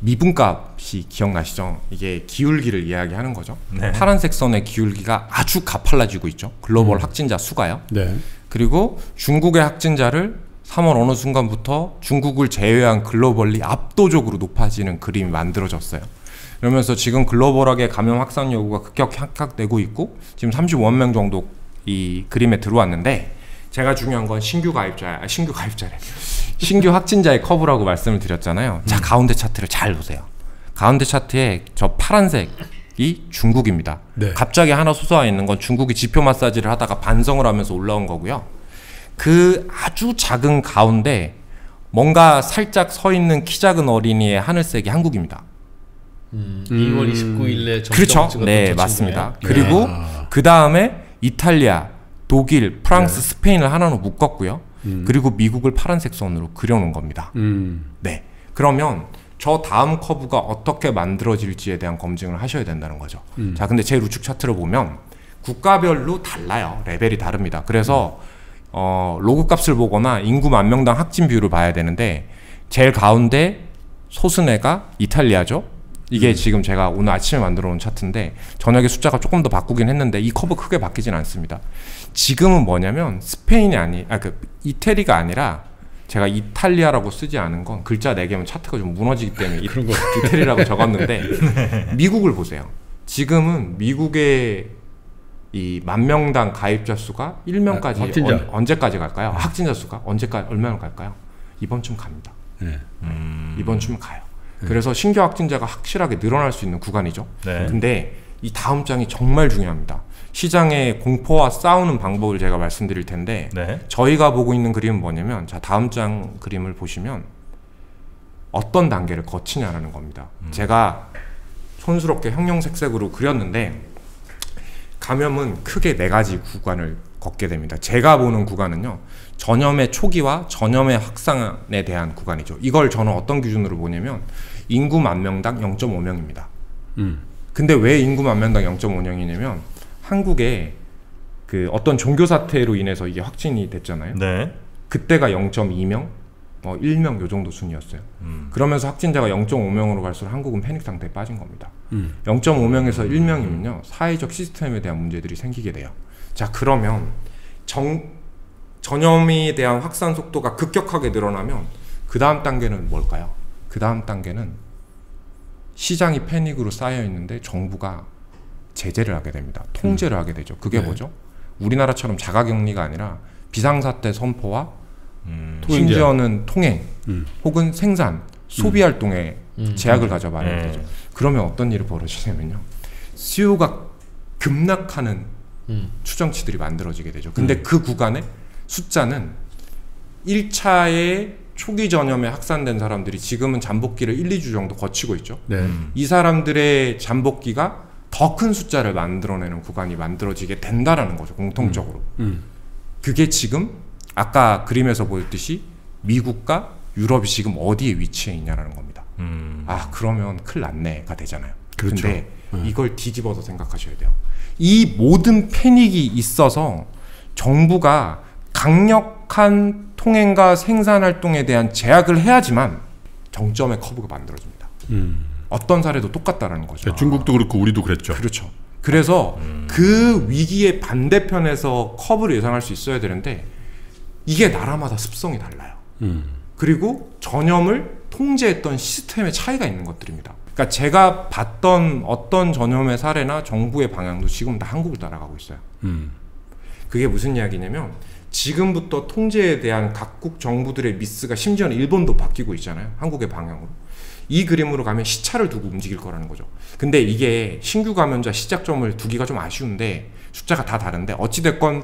미분값이 기억나시죠? 이게 기울기를 이야기하는 거죠. 네. 파란색 선의 기울기가 아주 가팔라지고 있죠, 글로벌 음. 확진자 수가요. 네. 그리고 중국의 확진자를 삼월 어느 순간부터 중국을 제외한 글로벌리 압도적으로 높아지는 그림이 만들어졌어요. 그러면서 지금 글로벌하게 감염 확산 여부가 급격히 하락되고 있고 지금 삼십오 명 정도 이 그림에 들어왔는데, 제가 중요한 건 신규 가입자, 아, 신규 가입자래. 신규 확진자의 커브라고 말씀을 드렸잖아요. 자, 가운데 차트를 잘 보세요. 가운데 차트에 저 파란색이 중국입니다. 네. 갑자기 하나 솟아와 있는 건 중국이 지표 마사지를 하다가 반성을 하면서 올라온 거고요. 그 아주 작은 가운데 뭔가 살짝 서 있는 키 작은 어린이의 하늘색이 한국입니다. 음, 이월 이십구일에 그렇죠. 네, 맞습니다. 그리고 야. 그 다음에 이탈리아, 독일, 프랑스, 네. 스페인을 하나로 묶었고요. 음. 그리고 미국을 파란색 선으로 그려놓은 겁니다. 음. 네. 그러면 저 다음 커브가 어떻게 만들어질지에 대한 검증을 하셔야 된다는 거죠. 음. 자, 근데 제 루축 차트를 보면 국가별로 달라요. 레벨이 다릅니다. 그래서 음. 어, 로그 값을 보거나 인구 만 명당 확진 비율을 봐야 되는데, 제일 가운데 소수네가 이탈리아죠. 이게 음. 지금 제가 오늘 아침에 만들어 놓은 차트인데 저녁에 숫자가 조금 더 바꾸긴 했는데 이 커브 크게 바뀌진 않습니다. 지금은 뭐냐면 스페인이 아니, 아, 그 이태리가 아니라, 제가 이탈리아라고 쓰지 않은 건 글자 네 개면 차트가 좀 무너지기 때문에 그런 거 이태리라고 적었는데 네. 미국을 보세요. 지금은 미국의 이 만 명당 가입자 수가 일 명까지 아, 언, 언제까지 갈까요? 네. 확진자 수가 언제까지 얼마나 갈까요? 이번쯤 갑니다. 네. 음... 이번쯤 가요. 네. 그래서 신규 확진자가 확실하게 늘어날 수 있는 구간이죠. 네. 근데 이 다음 장이 정말 중요합니다. 시장의 공포와 싸우는 방법을 제가 말씀드릴 텐데 네. 저희가 보고 있는 그림은 뭐냐면, 자, 다음 장 그림을 보시면 어떤 단계를 거치냐라는 겁니다. 음. 제가 촌스럽게 형형색색으로 그렸는데 감염은 크게 네 가지 구간을 걷게 됩니다. 제가 보는 구간은요, 전염의 초기와 전염의 확산에 대한 구간이죠. 이걸 저는 어떤 기준으로 보냐면 인구 만 명당 영 점 오 명입니다. 음. 근데 왜 인구 만 명당 영 점 오 명이냐면 한국에 그 어떤 종교 사태로 인해서 이게 확진이 됐잖아요. 네. 그때가 영 점 이 명, 뭐 일 명 요 정도 순이었어요. 음. 그러면서 확진자가 영 점 오 명으로 갈수록 한국은 패닉 상태에 빠진 겁니다. 음. 영 점 오 명에서 일 명이면요 사회적 시스템에 대한 문제들이 생기게 돼요. 자, 그러면 정, 전염에 대한 확산 속도가 급격하게 늘어나면 그 다음 단계는 뭘까요? 그 다음 단계는 시장이 패닉으로 쌓여 있는데 정부가 제재를 하게 됩니다. 통제를 음. 하게 되죠. 그게 네. 뭐죠? 우리나라처럼 자가격리가 아니라 비상사태 선포와 음. 심지어는 통행 음. 혹은 생산, 소비활동에 음. 제약을 가져봐야 음. 되죠. 그러면 어떤 일이 벌어지냐면요, 수요가 급락하는 음. 추정치들이 만들어지게 되죠. 근데 음. 그 구간의 숫자는 일 차에 초기 전염에 확산된 사람들이 지금은 잠복기를 일, 이 주 정도 거치고 있죠. 네. 음. 이 사람들의 잠복기가 더 큰 숫자를 만들어내는 구간이 만들어지게 된다라는 거죠, 공통적으로. 음. 음. 그게 지금 아까 그림에서 보였듯이 미국과 유럽이 지금 어디에 위치해 있냐라는 겁니다. 음. 아 그러면 큰일 났네가 되잖아요. 그렇죠. 근데 네. 이걸 뒤집어서 생각하셔야 돼요. 이 모든 패닉이 있어서 정부가 강력한 통행과 생산 활동에 대한 제약을 해야지만 정점의 커브가 만들어집니다. 음. 어떤 사례도 똑같다라는 거죠. 네, 중국도 그렇고 우리도 그랬죠. 그렇죠. 그래서 음. 그 위기의 반대편에서 커브를 예상할 수 있어야 되는데 이게 나라마다 습성이 달라요. 음. 그리고 전염을 통제했던 시스템의 차이가 있는 것들입니다. 그러니까 제가 봤던 어떤 전염의 사례나 정부의 방향도 지금 다 한국을 따라가고 있어요. 음. 그게 무슨 이야기냐면 지금부터 통제에 대한 각국 정부들의 미스가 심지어는 일본도 바뀌고 있잖아요. 한국의 방향으로. 이 그림으로 가면 시차를 두고 움직일 거라는 거죠. 근데 이게 신규 감염자 시작점을 두기가 좀 아쉬운데 숫자가 다 다른데 어찌됐건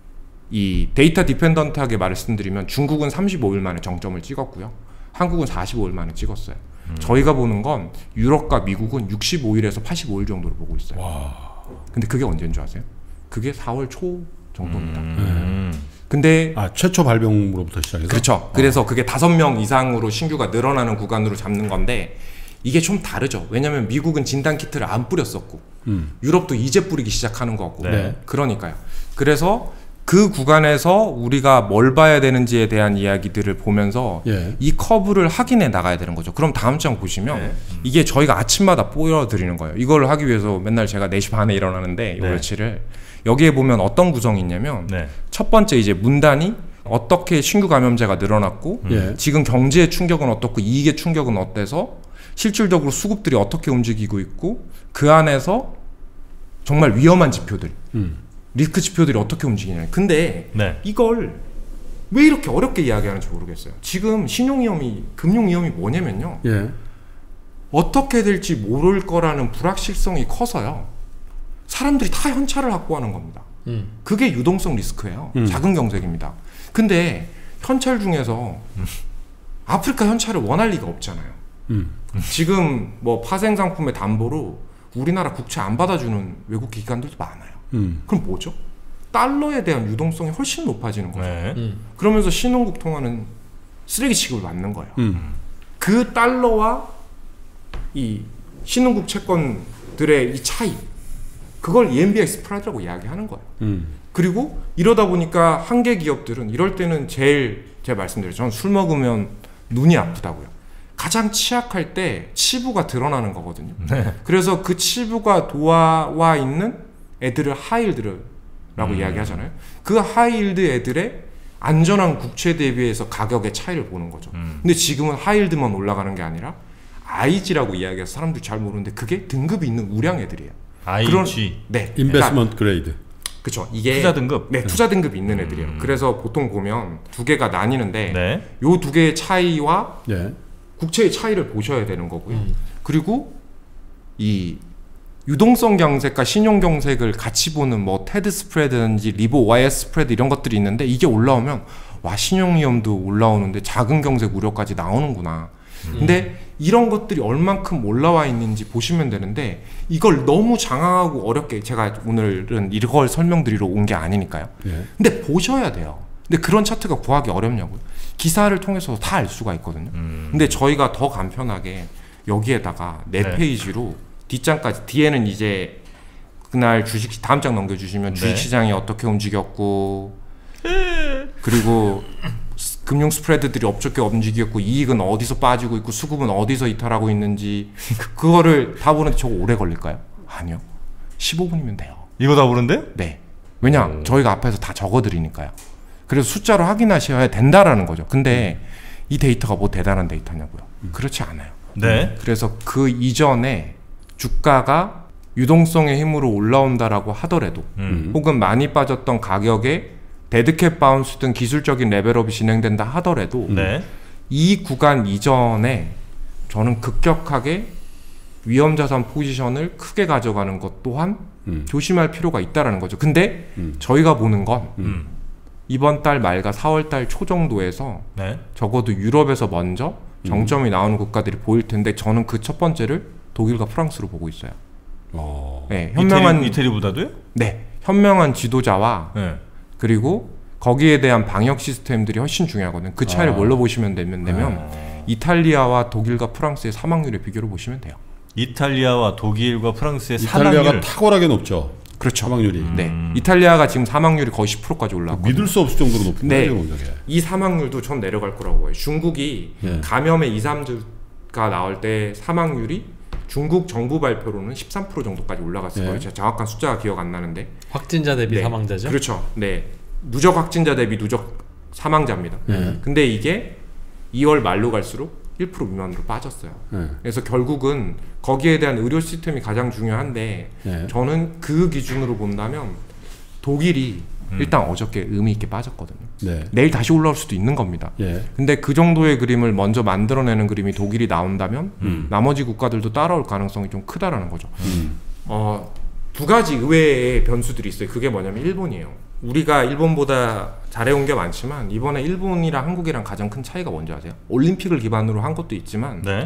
이 데이터 디펜던트하게 말씀드리면 중국은 삼십오 일 만에 정점을 찍었고요. 한국은 사십오 일 만에 찍었어요. 음. 저희가 보는 건 유럽과 미국은 육십오 일에서 팔십오 일 정도로 보고 있어요. 와. 근데 그게 언제인 줄 아세요? 그게 사월 초 정도입니다. 음. 근데 아 최초 발병으로부터 시작해서. 그렇죠. 어. 그래서 그게 다섯 명 이상으로 신규가 늘어나는 구간으로 잡는 건데 이게 좀 다르죠. 왜냐하면 미국은 진단 키트를 안 뿌렸었고 음. 유럽도 이제 뿌리기 시작하는 거고. 네. 그러니까요. 그래서 그 구간에서 우리가 뭘 봐야 되는지에 대한 이야기들을 보면서 예. 이 커브를 확인해 나가야 되는 거죠. 그럼 다음 장 보시면 네. 이게 저희가 아침마다 보여드리는 거예요. 이걸 하기 위해서 맨날 제가 네 시 반에 일어나는데 이 네. 며칠을 여기에 보면 어떤 구성이 있냐면 네. 첫 번째 이제 문단이 어떻게 신규 감염자가 늘어났고 예. 지금 경제의 충격은 어떻고 이익의 충격은 어때서 실질적으로 수급들이 어떻게 움직이고 있고 그 안에서 정말 위험한 지표들 음. 리스크 지표들이 어떻게 움직이냐. 근데 네. 이걸 왜 이렇게 어렵게 이야기하는지 모르겠어요. 지금 신용위험이 금융위험이 뭐냐면요. 예. 어떻게 될지 모를 거라는 불확실성이 커서요. 사람들이 다 현찰을 확보하는 겁니다. 음. 그게 유동성 리스크예요. 음. 작은 경색입니다. 근데 현찰 중에서 아프리카 현찰을 원할 리가 없잖아요. 음. 지금 뭐 파생 상품의 담보로 우리나라 국채 안 받아주는 외국 기관들도 많아요. 음. 그럼 뭐죠? 달러에 대한 유동성이 훨씬 높아지는 거죠. 네. 음. 그러면서 신혼국 통화는 쓰레기 취급을 받는 거예요. 음. 그 달러와 이 신혼국 채권들의 이 차이, 그걸 이엠비아이 스프레드라고 이야기하는 거예요. 음. 그리고 이러다 보니까 한계 기업들은 이럴 때는 제일 제가 말씀드려요. 저는 술 먹으면 눈이 아프다고요. 가장 취약할 때 치부가 드러나는 거거든요. 네. 그래서 그 치부가 도화와 있는 애들을 하이힐드라고 음. 이야기하잖아요. 그 하이힐드 애들의 안전한 국채 대비해서 가격의 차이를 보는 거죠. 음. 근데 지금은 하이힐드만 올라가는 게 아니라 아이지라고 이야기해서 사람들이 잘 모르는데 그게 등급이 있는 우량 애들이에요. 아이지. 그런- 네. 인베스먼트 그레이드. 그렇죠. 이게 투자 등급? 네, 투자 등급이 있는 음. 애들이에요. 그래서 보통 보면 두 개가 나뉘는데 네. 요 두 개의 차이와 예. 국채의 차이를 보셔야 되는 거고요. 음. 그리고 이 유동성 경색과 신용 경색을 같이 보는 뭐 테드 스프레드든지 리보 와이에스 스프레드 이런 것들이 있는데 이게 올라오면 와 신용 위험도 올라오는데 작은 경색 우려까지 나오는구나. 근데 이런 것들이 얼만큼 올라와 있는지 보시면 되는데 이걸 너무 장황하고 어렵게 제가 오늘은 이걸 설명드리러 온 게 아니니까요. 예. 근데 보셔야 돼요. 근데 그런 차트가 구하기 어렵냐고요. 기사를 통해서 다 알 수가 있거든요. 음. 근데 저희가 더 간편하게 여기에다가 네 네. 페이지로 뒷장까지 뒤에는 이제 그날 주식 다음 장 넘겨주시면 네. 주식시장이 어떻게 움직였고 그리고 스- 금융 스프레드들이 어떻게 움직였고 이익은 어디서 빠지고 있고 수급은 어디서 이탈하고 있는지 그거를 다 보는데 저거 오래 걸릴까요? 아니요. 십오 분이면 돼요. 이거 다 보는데? 네. 왜냐 오. 저희가 앞에서 다 적어드리니까요. 그래서 숫자로 확인하셔야 된다라는 거죠. 근데 이 데이터가 뭐 대단한 데이터냐고요. 그렇지 않아요. 네. 그래서 그 이전에 주가가 유동성의 힘으로 올라온다라고 하더라도 음. 혹은 많이 빠졌던 가격에 데드캣 바운스 등 기술적인 레벨업이 진행된다 하더라도 네. 이 구간 이전에 저는 급격하게 위험자산 포지션을 크게 가져가는 것 또한 음. 조심할 필요가 있다라는 거죠. 근데 음. 저희가 보는 건 음. 이번 달 말과 사월 달 초 정도에서 네. 적어도 유럽에서 먼저 정점이 나오는 국가들이 보일 텐데 저는 그 첫 번째를 독일과 프랑스로 보고 있어요. 어. 네, 현명한 이태리, 이태리보다도요? 네, 현명한 지도자와 네. 그리고 거기에 대한 방역 시스템들이 훨씬 중요하거든요. 그 차이를 아. 뭘로 보시면 되면, 되면 어. 이탈리아와 독일과 프랑스의 사망률의 비교를 보시면 돼요. 이탈리아와 독일과 프랑스의 이탈리아가 사망률 탁월하게 높죠. 그렇죠. 사망률이. 음. 네, 이탈리아가 지금 사망률이 거의 십 퍼센트까지 올라왔고 믿을 수 없을 정도로 높은 네. 거예요. 이 사망률도 전 내려갈 거라고 봐요. 중국이 네. 감염의 이, 삼 주가 나올 때 사망률이 중국 정부 발표로는 십삼 퍼센트 정도까지 올라갔을 네. 거예요. 제가 정확한 숫자가 기억 안 나는데. 확진자 대비 네. 사망자죠? 그렇죠. 네. 누적 확진자 대비 누적 사망자입니다. 네. 근데 이게 이월 말로 갈수록 일 퍼센트 미만으로 빠졌어요. 네. 그래서 결국은 거기에 대한 의료 시스템이 가장 중요한데 네. 저는 그 기준으로 본다면 독일이 음. 일단 어저께 의미 있게 빠졌거든요. 네. 내일 다시 올라올 수도 있는 겁니다. 예. 근데 그 정도의 그림을 먼저 만들어내는 그림이 독일이 나온다면 음. 나머지 국가들도 따라올 가능성이 좀 크다라는 거죠. 음. 어, 두 가지 의외의 변수들이 있어요. 그게 뭐냐면 일본이에요. 우리가 일본보다 잘해온 게 많지만 이번에 일본이랑 한국이랑 가장 큰 차이가 뭔지 아세요? 올림픽을 기반으로 한 것도 있지만 네.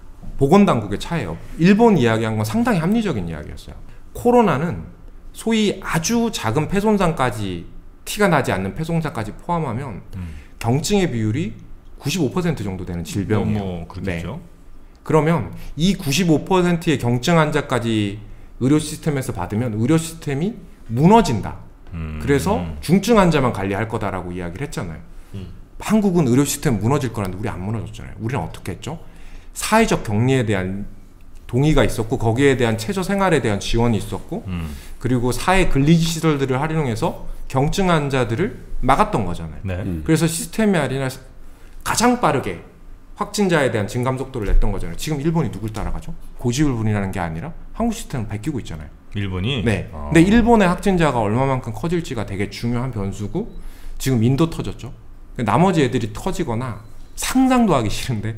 보건당국의 차이예요. 일본 이야기한 건 상당히 합리적인 이야기였어요. 코로나는 소위 아주 작은 폐손상까지 티가 나지 않는 폐손상까지 포함하면 음. 경증의 비율이 구십오 퍼센트 정도 되는 질병이에요. 뭐 그렇겠죠. 네. 그러면 이 구십오 퍼센트의 경증 환자까지 의료 시스템에서 받으면 의료 시스템이 무너진다. 음. 그래서 중증 환자만 관리할 거다라고 이야기를 했잖아요. 음. 한국은 의료 시스템 무너질 거라는데 우리 안 무너졌잖아요. 우리는 어떻게 했죠? 사회적 격리에 대한 동의가 있었고 거기에 대한 최저 생활에 대한 지원이 있었고 음. 그리고 사회 근리 시설들을 활용해서 경증 환자들을 막았던 거잖아요. 네. 음. 그래서 시스템이 아니라 가장 빠르게 확진자에 대한 증감 속도를 냈던 거잖아요. 지금 일본이 누굴 따라가죠? 고지불분이라는 게 아니라 한국 시스템을 베끼고 있잖아요. 일본이. 네. 아. 근데 일본의 확진자가 얼마만큼 커질지가 되게 중요한 변수고 지금 인도 터졌죠. 나머지 애들이 터지거나 상상도 하기 싫은데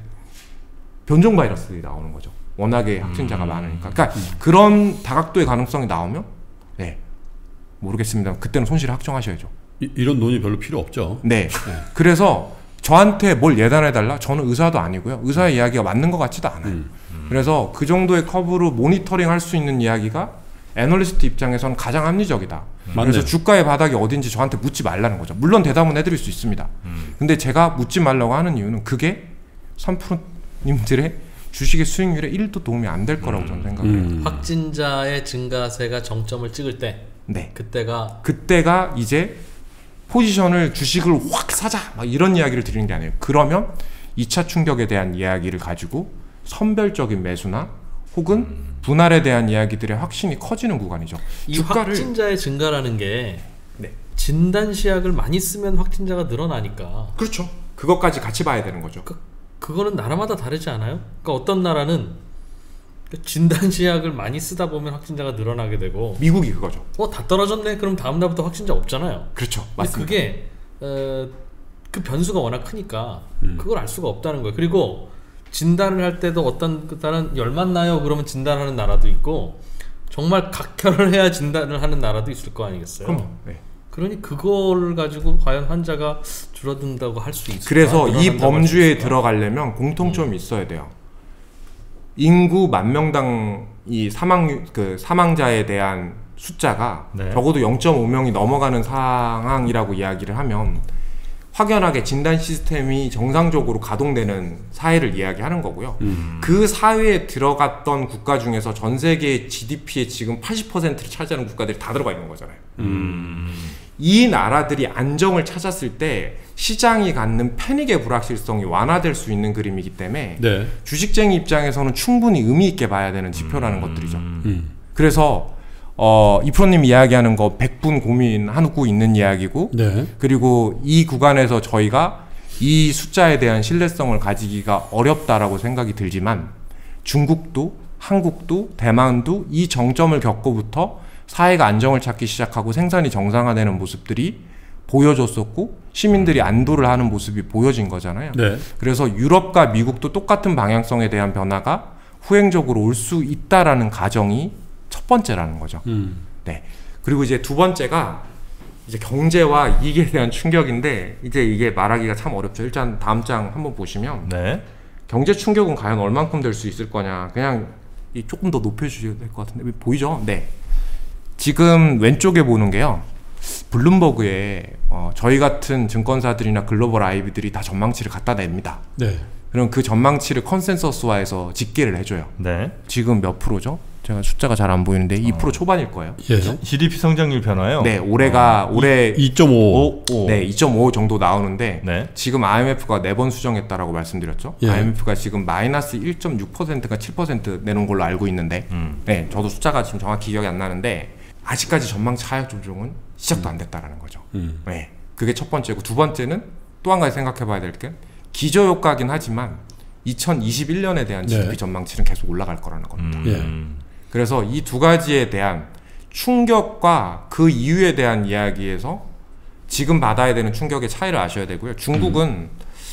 변종 바이러스들이 나오는 거죠. 워낙에 확진자가 음. 많으니까. 그러니까 그런 다각도의 가능성이 나오면 네. 모르겠습니다. 그때는 손실을 확정하셔야죠. 이, 이런 논의 별로 필요 없죠. 네. 그래서 저한테 뭘 예단해달라? 저는 의사도 아니고요. 의사의 이야기가 맞는 것 같지도 않아요. 음. 그래서 그 정도의 커브로 모니터링 할 수 있는 이야기가 애널리스트 입장에서는 가장 합리적이다. 맞네요. 그래서 주가의 바닥이 어딘지 저한테 묻지 말라는 거죠. 물론 대답은 해드릴 수 있습니다. 음. 근데 제가 묻지 말라고 하는 이유는 그게 삼 퍼센트님들의 주식의 수익률에 일도 도움이 안 될 거라고 저는 생각해요. 음. 확진자의 증가세가 정점을 찍을 때 네. 그때가 그때가 이제 포지션을 주식을 확 사자 막 이런 이야기를 드리는 게 아니에요. 그러면 이 차 충격에 대한 이야기를 가지고 선별적인 매수나 혹은 음. 분할에 대한 이야기들의 확신이 커지는 구간이죠. 이 주가를 확진자의 증가라는 게 네. 진단 시약을 많이 쓰면 확진자가 늘어나니까 그렇죠. 그것까지 같이 봐야 되는 거죠. 그, 그거는 나라마다 다르지 않아요? 그러니까 어떤 나라는 진단 시약을 많이 쓰다 보면 확진자가 늘어나게 되고 미국이 그거죠. 어 다 떨어졌네 그럼 다음 날부터 확진자 없잖아요. 그렇죠. 근데 맞습니다. 그게 어, 그 변수가 워낙 크니까 음. 그걸 알 수가 없다는 거예요. 그리고 진단을 할 때도 어떤 나라는 열만 나요 그러면 진단하는 나라도 있고 정말 각혈을 해야 진단을 하는 나라도 있을 거 아니겠어요. 그럼 네. 그러니 그걸 가지고 과연 환자가 줄어든다고 할 수 있을까? 그래서 이 늘어난다고 할수 범주에 있을까? 들어가려면 공통점이 있어야 돼요. 인구 만 명당 이 사망 그 사망자에 대한 숫자가 네. 적어도 영 점 오 명이 넘어가는 상황이라고 이야기를 하면 확연하게 진단 시스템이 정상적으로 가동되는 사회를 이야기하는 거고요. 음. 그 사회에 들어갔던 국가 중에서 전 세계 지디피의 지금 팔십 퍼센트를 차지하는 국가들이 다 들어가 있는 거잖아요. 음. 이 나라들이 안정을 찾았을 때 시장이 갖는 패닉의 불확실성이 완화될 수 있는 그림이기 때문에 네. 주식쟁이 입장에서는 충분히 의미 있게 봐야 되는 지표라는 것들이죠. 음. 그래서 어, 이프로님 이야기하는 거 백 분 고민하고 있는 이야기고 네. 그리고 이 구간에서 저희가 이 숫자에 대한 신뢰성을 가지기가 어렵다라고 생각이 들지만 중국도 한국도 대만도 이 정점을 겪고부터 사회가 안정을 찾기 시작하고 생산이 정상화되는 모습들이 보여줬었고 시민들이 안도를 하는 모습이 보여진 거잖아요. 네. 그래서 유럽과 미국도 똑같은 방향성에 대한 변화가 후행적으로 올 수 있다라는 가정이 첫 번째라는 거죠. 음. 네. 그리고 이제 두 번째가 이제 경제와 이익에 대한 충격인데 이제 이게 말하기가 참 어렵죠. 일단 다음 장 한번 보시면 네. 경제 충격은 과연 얼만큼 될 수 있을 거냐. 그냥 이 조금 더 높여주셔야 될 것 같은데 보이죠? 네. 지금 왼쪽에 보는 게요. 블룸버그에 어, 저희 같은 증권사들이나 글로벌 아이비들이 다 전망치를 갖다 냅니다. 네. 그럼 그 전망치를 컨센서스화해서 집계를 해줘요. 네. 지금 몇 프로죠? 제가 숫자가 잘 안 보이는데 이 퍼센트 어. 초반일 거예요. 예. 지디피 성장률 변화요? 네, 올해가 어. 올해 이 점 오. 네, 이 점 오 정도 나오는데 네. 지금 아이엠에프가 네 번 수정했다라고 말씀드렸죠. 예. 아이엠에프가 지금 마이너스 일 점 육 퍼센트가 칠 퍼센트 내놓은 걸로 알고 있는데 음. 네, 저도 숫자가 지금 정확히 기억이 안 나는데 아직까지 전망치 하향 조정은 시작도 안 됐다라는 거죠. 음. 네, 그게 첫 번째고 두 번째는 또 한 가지 생각해봐야 될 게 기저효과긴 하지만 이천이십일 년에 대한 지디피 네. 전망치는 계속 올라갈 거라는 겁니다. 음. 그래서 이 두 가지에 대한 충격과 그 이유에 대한 이야기에서 지금 받아야 되는 충격의 차이를 아셔야 되고요. 중국은 음.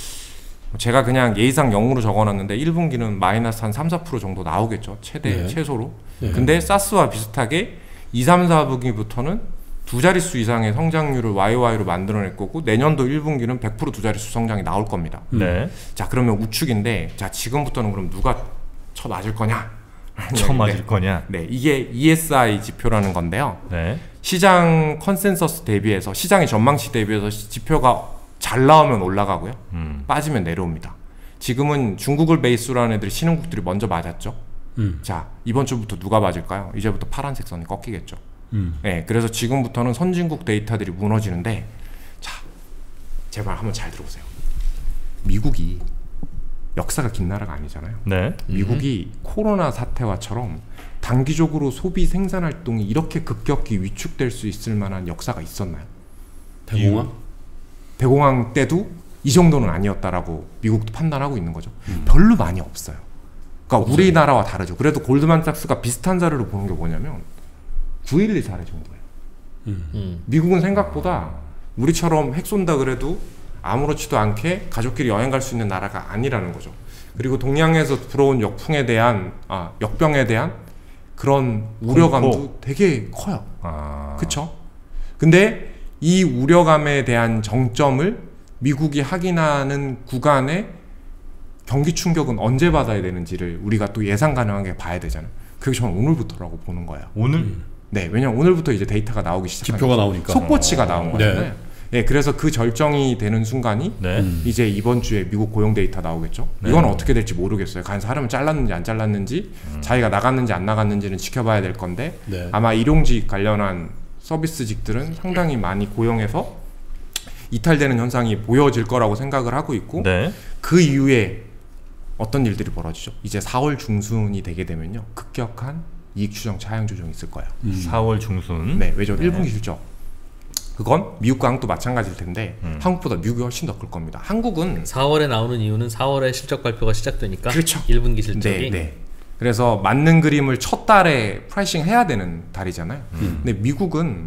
제가 그냥 예의상 영으로 적어놨는데 일 분기는 마이너스 한 삼, 사 퍼센트 정도 나오겠죠. 최대 네. 최소로. 네. 근데 사스와 비슷하게 이, 삼, 사 분기부터는 두 자릿수 이상의 성장률을 와이오와이로 만들어낼 거고 내년도 일 분기는 백 퍼센트 두 자릿수 성장이 나올 겁니다. 네. 자, 그러면 우측인데 자, 지금부터는 그럼 누가 쳐 맞을 거냐? 처음 맞을 거냐? 네, 이게 이에스아이 지표라는 건데요. 네. 시장 컨센서스 대비해서 시장의 전망치 대비해서 지표가 잘 나오면 올라가고요. 음. 빠지면 내려옵니다. 지금은 중국을 베이스로 하는 애들이 신흥국들이 먼저 맞았죠. 음. 자, 이번 주부터 누가 맞을까요? 이제부터 파란색 선이 꺾이겠죠. 음. 네, 그래서 지금부터는 선진국 데이터들이 무너지는데 자, 제발 한번 잘 들어보세요. 미국이 역사가 긴 나라가 아니잖아요. 네. 미국이 음. 코로나 사태와처럼 단기적으로 소비 생산 활동이 이렇게 급격히 위축될 수 있을 만한 역사가 있었나요? 대공황? 대공황 때도 이 정도는 아니었다라고 미국도 판단하고 있는 거죠. 음. 별로 많이 없어요. 그러니까 없어요. 우리나라와 다르죠. 그래도 골드만삭스가 비슷한 자료를 보는 게 뭐냐면 구일일 사례 정도예요. 음. 음. 미국은 생각보다 우리처럼 핵 쏜다 그래도 아무렇지도 않게 가족끼리 여행 갈 수 있는 나라가 아니라는 거죠. 그리고 동양에서 들어온 역풍에 대한 아, 역병에 대한 그런 우려감도 공포. 되게 커요. 아. 그쵸? 근데 이 우려감에 대한 정점을 미국이 확인하는 구간에 경기 충격은 언제 받아야 되는지를 우리가 또 예상 가능하게 봐야 되잖아요. 그게 저는 오늘부터라고 보는 거예요. 오늘? 음. 네, 왜냐면 오늘부터 이제 데이터가 나오기 시작하니까 지표가 나오니까 속보치가 나온 거잖아요. 네. 네, 그래서 그 절정이 되는 순간이 네. 음. 이제 이번 주에 미국 고용 데이터 나오겠죠. 네. 이건 어떻게 될지 모르겠어요. 과연 사람을 잘랐는지 안 잘랐는지, 음. 자기가 나갔는지 안 나갔는지는 지켜봐야 될 건데 네. 아마 일용직 관련한 서비스직들은 상당히 많이 고용해서 이탈되는 현상이 보여질 거라고 생각을 하고 있고 네. 그 이후에 어떤 일들이 벌어지죠. 이제 사월 중순이 되게 되면요. 급격한 이익 추정 차양 조정이 있을 거예요. 음. 사월 중순. 네, 왜죠? 네. 일 분기 실적. 그건 미국과 한국도 마찬가지일 텐데 음. 한국보다 미국이 훨씬 더 클 겁니다. 한국은 사월에 나오는 이유는 사월에 실적 발표가 시작되니까 그렇죠. 일 분기 실적이 네, 네. 그래서 맞는 그림을 첫 달에 프라이싱 해야 되는 달이잖아요. 음. 근데 미국은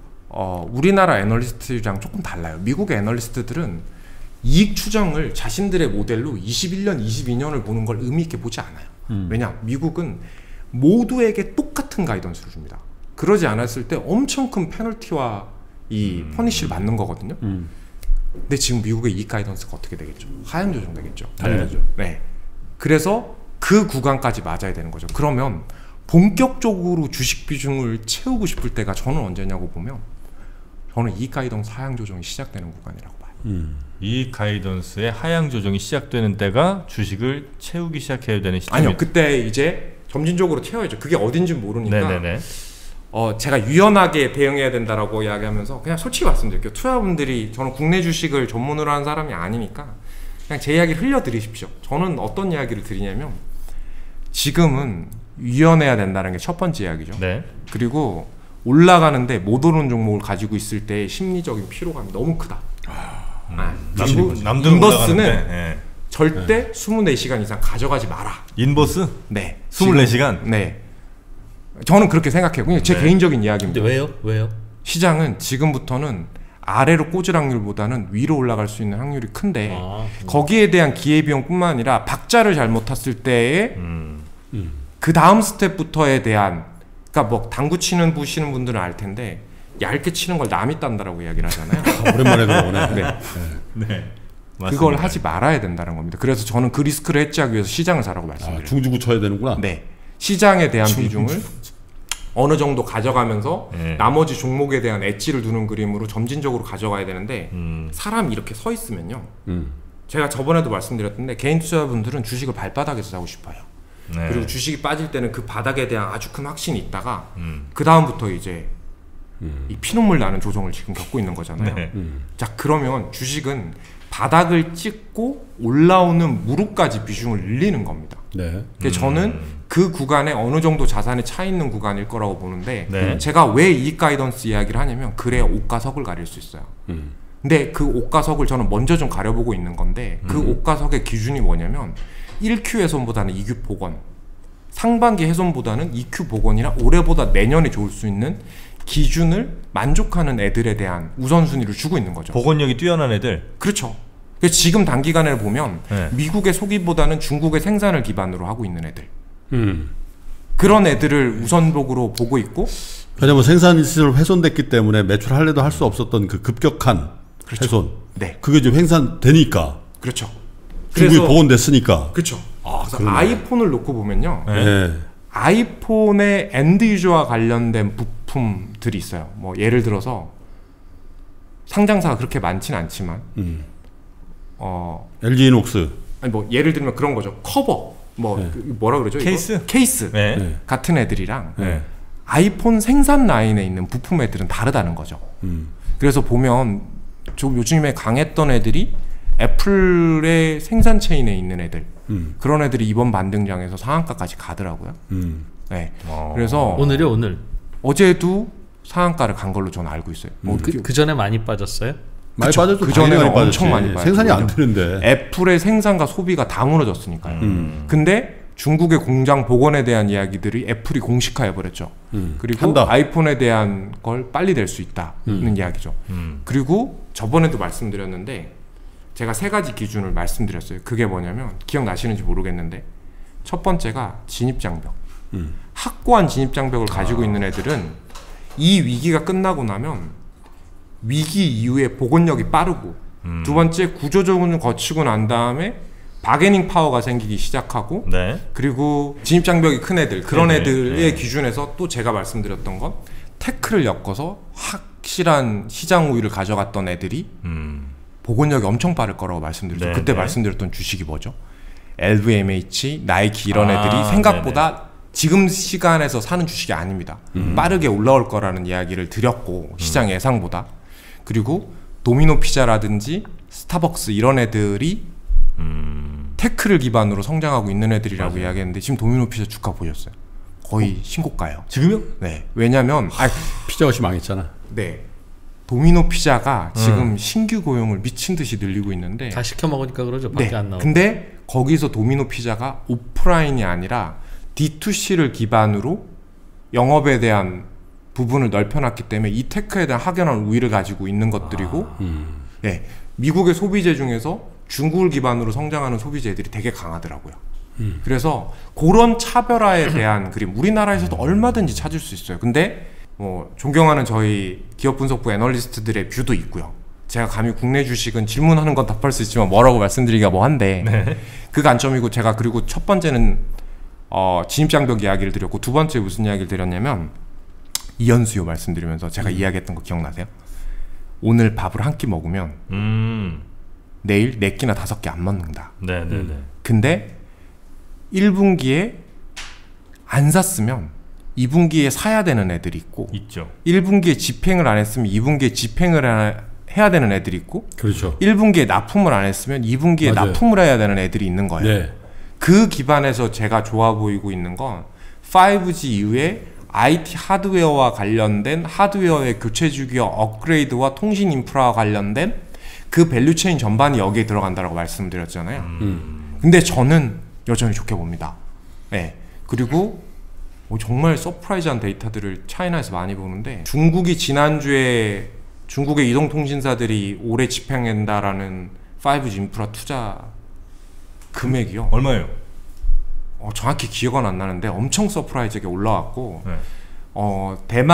어, 우리나라 애널리스트랑 조금 달라요. 미국의 애널리스트들은 이익 추정을 자신들의 모델로 이십일 년, 이십이 년을 보는 걸 의미 있게 보지 않아요. 음. 왜냐? 미국은 모두에게 똑같은 가이던스를 줍니다. 그러지 않았을 때 엄청 큰 페널티와 이 음. 퍼니쉬를 맞는 거거든요. 음. 근데 지금 미국의 이익 가이던스가 어떻게 되겠죠? 하향 조정되겠죠. 당연하죠. 네. 그래서 그 구간까지 맞아야 되는 거죠. 그러면 본격적으로 주식 비중을 채우고 싶을 때가 저는 언제냐고 보면 저는 이익 가이던스 하향 조정이 시작되는 구간이라고 봐요. 음. 이 가이던스의 하향 조정이 시작되는 때가 주식을 채우기 시작해야 되는 시점이 아니요, 그때 이제 점진적으로 채워야죠. 그게 어딘지 모르니까 네네네. 어, 제가 유연하게 대응해야 된다라고 이야기하면서 그냥 솔직히 말씀드릴게요. 투자분들이 저는 국내 주식을 전문으로 하는 사람이 아니니까 그냥 제 이야기를 흘려드리십시오. 저는 어떤 이야기를 드리냐면 지금은 유연해야 된다는 게 첫 번째 이야기죠. 네. 그리고 올라가는데 못 오른 종목을 가지고 있을 때 심리적인 피로감이 너무 크다. 음. 아, 남들 그리고 남들은 인버스는 올라가는데, 예. 절대 이십사 시간 이상 가져가지 마라. 인버스 네. 이십사 지금- 시간. 네. 저는 그렇게 생각해요. 그냥 제 네. 개인적인 이야기입니다. 근데 왜요? 왜요? 시장은 지금부터는 아래로 꽂을 확률보다는 위로 올라갈 수 있는 확률이 큰데 아, 거기에 대한 기회비용뿐만 아니라 박자를 잘못 탔을 때의 음. 음. 그 다음 스텝부터에 대한 그러니까 뭐 당구 치는 보시는 분들은 알 텐데 얇게 치는 걸 남이 딴다라고 이야기를 하잖아요. 오랜만에 들어오네. 네. 네. 맞습니다. 그걸 하지 말아야 된다는 겁니다. 그래서 저는 그 리스크를 해지하기 위해서 시장을 사라고 아, 말씀드려요. 중주구 쳐야 되는구나. 네. 시장에 대한 비중을 어느 정도 가져가면서 네. 나머지 종목에 대한 엣지를 두는 그림으로 점진적으로 가져가야 되는데 음. 사람이 이렇게 서 있으면요. 음. 제가 저번에도 말씀드렸던데 개인 투자자분들은 주식을 발바닥에서 사고 싶어요. 네. 그리고 주식이 빠질 때는 그 바닥에 대한 아주 큰 확신이 있다가 음. 그 다음부터 이제 음. 이 피눈물 나는 조정을 지금 겪고 있는 거잖아요. 네. 음. 자 그러면 주식은 바닥을 찍고 올라오는 무릎까지 비중을 늘리는 겁니다. 네. 그래서 저는 그 구간에 어느 정도 자산이 차 있는 구간일 거라고 보는데 네. 제가 왜 이익 가이던스 이야기를 하냐면 그래야 옥과 석을 가릴 수 있어요. 음. 근데 그 옥과 석을 저는 먼저 좀 가려보고 있는 건데 그 음. 옥과 석의 기준이 뭐냐면 일 큐 훼손보다는 이 큐 복원, 상반기 훼손보다는 이 큐 복원이나 올해보다 내년이 좋을 수 있는 기준을 만족하는 애들에 대한 우선순위를 주고 있는 거죠. 복원력이 뛰어난 애들. 그렇죠. 그래서 지금 단기간에 보면 네. 미국의 소비보다는 중국의 생산을 기반으로 하고 있는 애들, 음. 그런 애들을 우선적으로 보고 있고, 왜냐면 생산시설 훼손됐기 때문에 매출할래도 할 수 없었던 그 급격한 그렇죠. 훼손. 네, 그게 지금 횡산되니까. 그렇죠. 중국이 복원됐으니까. 그렇죠. 아, 그래서 그러네. 아이폰을 놓고 보면요, 네. 네. 아이폰의 엔드 유저와 관련된 부품들이 있어요. 뭐 예를 들어서 상장사가 그렇게 많지는 않지만, 음. 어, 엘지이녹스. 아니 뭐 예를 들면 그런 거죠. 커버, 뭐 네. 그 뭐라 그러죠? 케이스? 이거? 케이스 네. 네. 같은 애들이랑 네. 아이폰 생산 라인에 있는 부품 애들은 다르다는 거죠. 음. 그래서 보면 좀 요즘에 강했던 애들이 애플의 생산 체인에 있는 애들, 음. 그런 애들이 이번 반등장에서 상한가까지 가더라고요. 음. 네. 어. 그래서 오늘이요 오늘. 어제도 상한가를 간 걸로 저는 알고 있어요. 뭐 그, 그 전에 많이 빠졌어요? 많이 그쵸. 빠졌죠. 그 전에는 당연히 많이 엄청 빠졌지. 많이 빠졌죠. 생산이 안 왜냐면 되는데. 애플의 생산과 소비가 다 무너졌으니까요. 음. 근데 중국의 공장 복원에 대한 이야기들이 애플이 공식화해버렸죠. 음. 그리고 한다. 아이폰에 대한 걸 빨리 낼 수 있다는 음. 이야기죠. 음. 그리고 저번에도 말씀드렸는데 제가 세 가지 기준을 말씀드렸어요. 그게 뭐냐면 기억나시는지 모르겠는데 첫 번째가 진입장벽. 음. 확고한 진입장벽을 가지고 있는 애들은 이 위기가 끝나고 나면 위기 이후에 복원력이 빠르고, 음. 두 번째 구조조정을 거치고 난 다음에 바게닝 파워가 생기기 시작하고, 네. 그리고 진입장벽이 큰 애들, 그런 네네. 애들의 네. 기준에서 또 제가 말씀드렸던 건 태클을 엮어서 확실한 시장 우위를 가져갔던 애들이 음. 복원력이 엄청 빠를 거라고 말씀드렸죠. 네, 그때 네. 말씀드렸던 주식이 뭐죠? 엘브이엠에이치, 나이키 이런 아, 애들이 생각보다 지금 시간에서 사는 주식이 아닙니다. 음. 빠르게 올라올 거라는 이야기를 드렸고, 시장 예상보다. 그리고 도미노 피자라든지 스타벅스 이런 애들이 음. 테크를 기반으로 성장하고 있는 애들이라고 맞아요. 이야기했는데 지금 도미노 피자 주가 보셨어요? 거의 신고가예요. 지금요? 네. 왜냐면 아, 피자헛이 망했잖아. 네. 도미노 피자가 지금 음. 신규 고용을 미친 듯이 늘리고 있는데, 다 시켜 먹으니까 그러죠. 밖에 네. 안 나오고. 근데 거기서 도미노 피자가 오프라인이 아니라 디투씨를 기반으로 영업에 대한 부분을 넓혀놨기 때문에 이 테크에 대한 확연한 우위를 가지고 있는 것들이고, 음. 네, 미국의 소비재 중에서 중국을 기반으로 성장하는 소비재들이 되게 강하더라고요. 음. 그래서 그런 차별화에 대한 그림 우리나라에서도 얼마든지 찾을 수 있어요. 근데 뭐 존경하는 저희 기업 분석부 애널리스트들의 뷰도 있고요. 제가 감히 국내 주식은 질문하는 건 답할 수 있지만 뭐라고 말씀드리기가 뭐한데, 네. 그 관점이고, 제가 그리고 첫 번째는 어, 진입장벽 이야기를 드렸고, 두 번째 무슨 이야기를 드렸냐면 이연수요 말씀드리면서 제가 음. 이야기했던 거 기억나세요? 오늘 밥을 한 끼 먹으면 음. 내일 네 끼나 다섯 끼 안 먹는다. 네, 네, 네. 근데 일 분기에 안 샀으면 이 분기에 사야 되는 애들이 있고, 있죠. 일 분기에 집행을 안 했으면 이 분기에 집행을 하- 해야 되는 애들이 있고, 그렇죠. 일 분기에 납품을 안 했으면 이 분기에 맞아요. 납품을 해야 되는 애들이 있는 거예요. 네. 그 기반에서 제가 좋아 보이고 있는 건 파이브지 이후에 아이티 하드웨어와 관련된 하드웨어의 교체 주기와 업그레이드와 통신 인프라와 관련된 그 밸류체인 전반이 여기에 들어간다고 말씀드렸잖아요. 음. 근데 저는 여전히 좋게 봅니다. 네. 그리고 뭐 정말 서프라이즈한 데이터들을 차이나에서 많이 보는데, 중국이 지난주에 중국의 이동통신사들이 올해 집행한다라는 파이브지 인프라 투자 금액이요. 얼마예요? 어, 정확히 기억은 안 나는데 엄청 서프라이즈하게 올라왔고, 네. 어,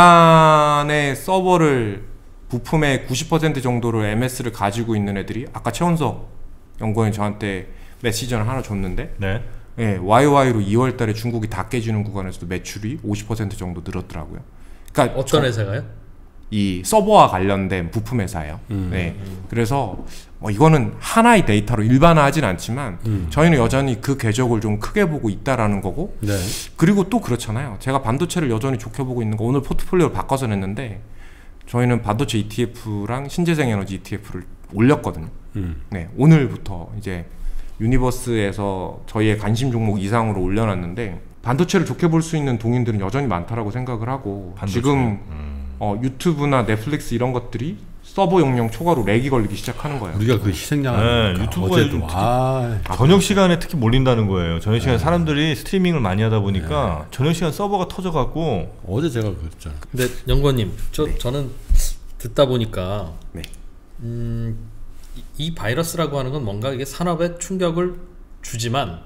대만의 서버를 부품의 구십 퍼센트 정도를 엠에스를 가지고 있는 애들이, 아까 최원석 연구원이 저한테 메시지를 하나 줬는데, 네. 예, 와이와이로 이월 달에 중국이 다 깨지는 구간에서도 매출이 오십 퍼센트 정도 늘었더라고요. 그러니까 어떤 저- 회사가요? 이 서버와 관련된 부품 회사예요. 음. 네. 그래서 뭐 이거는 하나의 데이터로 일반화하진 않지만 음. 저희는 여전히 그 궤적을 좀 크게 보고 있다라는 거고. 네. 그리고 또 그렇잖아요. 제가 반도체를 여전히 좋게 보고 있는 거 오늘 포트폴리오를 바꿔서 냈는데 저희는 반도체 이티에프랑 신재생 에너지 이티에프를 올렸거든요. 음. 네, 오늘부터 이제 유니버스에서 저희의 관심 종목 이상으로 올려놨는데 반도체를 좋게 볼 수 있는 동인들은 여전히 많다라고 생각을 하고 반도체. 지금 음. 어, 유튜브나 넷플릭스 이런 것들이 서버 용량 초과로 렉이 걸리기 시작하는 거예요. 우리가 그 희생양을 네, 유튜브가 요즘 어제도 아, 저녁 시간에 특히 몰린다는 거예요. 저녁 시간에 사람들이 스트리밍을 많이 하다 보니까 저녁 시간 서버가 터져갖고 어제 제가 그랬잖아요. 근데 연구원님, 저 네. 저는 듣다 보니까 네. 음, 이, 이 바이러스라고 하는 건 뭔가 이게 산업에 충격을 주지만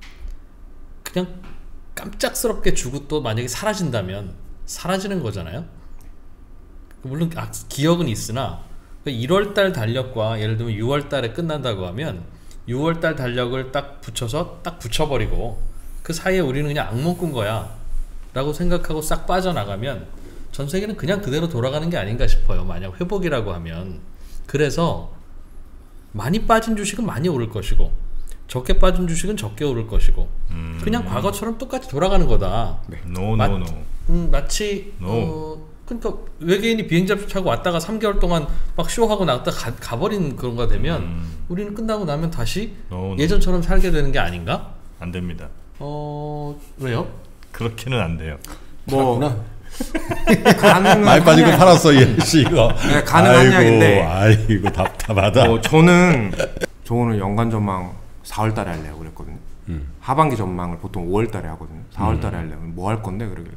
그냥 깜짝스럽게 주고 또 만약에 사라진다면 사라지는 거잖아요. 물론 아, 기억은 있으나 일월달 달력과 예를 들면 유월달에 끝난다고 하면 유월달 달력을 딱 붙여서 딱 붙여버리고 그 사이에 우리는 그냥 악몽 꾼 거야 라고 생각하고 싹 빠져나가면 전 세계는 그냥 그대로 돌아가는 게 아닌가 싶어요. 만약 회복이라고 하면. 그래서 많이 빠진 주식은 많이 오를 것이고 적게 빠진 주식은 적게 오를 것이고 음. 그냥 과거처럼 똑같이 돌아가는 거다. 노 맞- 노 노. 음, 마치 No. 어, 그러니까 외계인이 비행잡이 타고 왔다가 삼 개월 동안 막 쇼하고 나갔다 가, 가버린 그런 거 되면 음. 우리는 끝나고 나면 다시 No, no. 예전처럼 살게 되는 게 아닌가? 안 됩니다. 어 왜요? 그렇게는 안 돼요. 뭐 그렇구나. 가능은 많이 빠진 거 한 팔았어 예시 이거. 네, 가능한 아이고, 이야기인데. 아이고 답답하다. 어, 저는 저 오늘 연간 전망 사월 달에 할래요 그랬거든요. 음. 하반기 전망을 보통 오월 달에 하거든요. 사월 달에 할래요. 뭐 할 건데 그러길래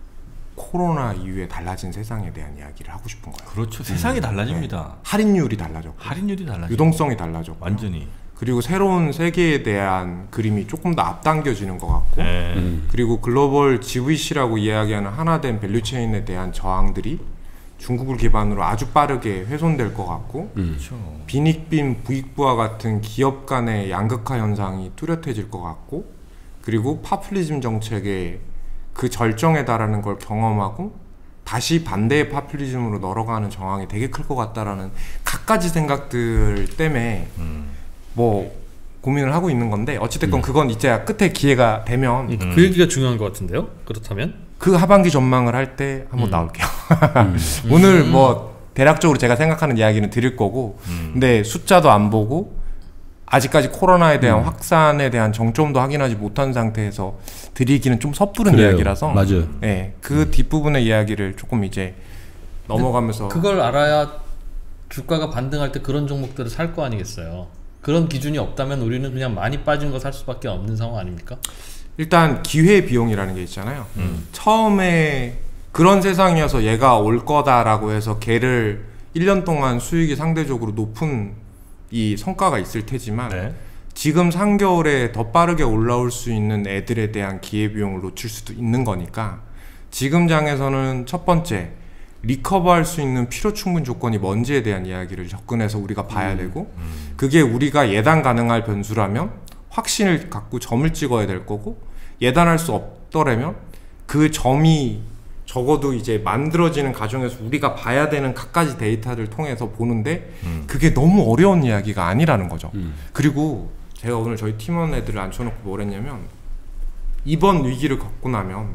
코로나 이후에 달라진 세상에 대한 이야기를 하고 싶은 거예요. 그렇죠. 세상이 달라집니다. 할인율이 달라졌고 할인율이 달라져. 유동성이 달라졌고 완전히. 그리고 새로운 세계에 대한 그림이 조금 더 앞당겨지는 것 같고 네. 음. 그리고 글로벌 지브이씨라고 이야기하는 하나된 밸류체인에 대한 저항들이 중국을 기반으로 아주 빠르게 훼손될 것 같고 음. 그렇죠. 빈익빈 부익부와 같은 기업 간의 양극화 현상이 뚜렷해질 것 같고 그리고 파퓰리즘 정책의 그 절정에 달하는 걸 경험하고 다시 반대의 파퓰리즘으로 넘어가는 정황이 되게 클 것 같다라는 갖가지 생각들 때문에 음. 뭐 고민을 하고 있는 건데 어찌됐건 그건 이제 끝에 기회가 되면 음. 그 얘기가 중요한 것 같은데요. 그렇다면 그 하반기 전망을 할 때 한번 음. 나올게요. 오늘 뭐 대략적으로 제가 생각하는 이야기는 드릴 거고 음. 근데 숫자도 안 보고 아직까지 코로나에 대한 확산에 대한 정점도 확인하지 못한 상태에서 드리기는 좀 섣부른 그래요. 이야기라서 맞아요. 네, 그 뒷부분의 이야기를 조금 이제 넘어가면서 그걸 알아야 주가가 반등할 때 그런 종목들을 살 거 아니겠어요. 그런 기준이 없다면 우리는 그냥 많이 빠진 거 살 수밖에 없는 상황 아닙니까? 일단 기회 비용이라는 게 있잖아요. 음. 처음에 그런 세상이어서 얘가 올 거다라고 해서 걔를 일 년 동안 수익이 상대적으로 높은 이 성과가 있을 테지만 네. 지금 삼 개월에 더 빠르게 올라올 수 있는 애들에 대한 기회비용을 놓칠 수도 있는 거니까 지금 장에서는 첫 번째 리커버할 수 있는 필요 충분 조건이 뭔지에 대한 이야기를 접근해서 우리가 봐야 음. 되고 음. 그게 우리가 예단 가능할 변수라면 확신을 갖고 점을 찍어야 될 거고 예단할 수 없더라면 그 점이 적어도 이제 만들어지는 과정에서 우리가 봐야 되는 갖가지 데이터를 통해서 보는데 음. 그게 너무 어려운 이야기가 아니라는 거죠. 음. 그리고 제가 오늘 저희 팀원 애들을 앉혀놓고 뭘 했냐면 이번 위기를 겪고 나면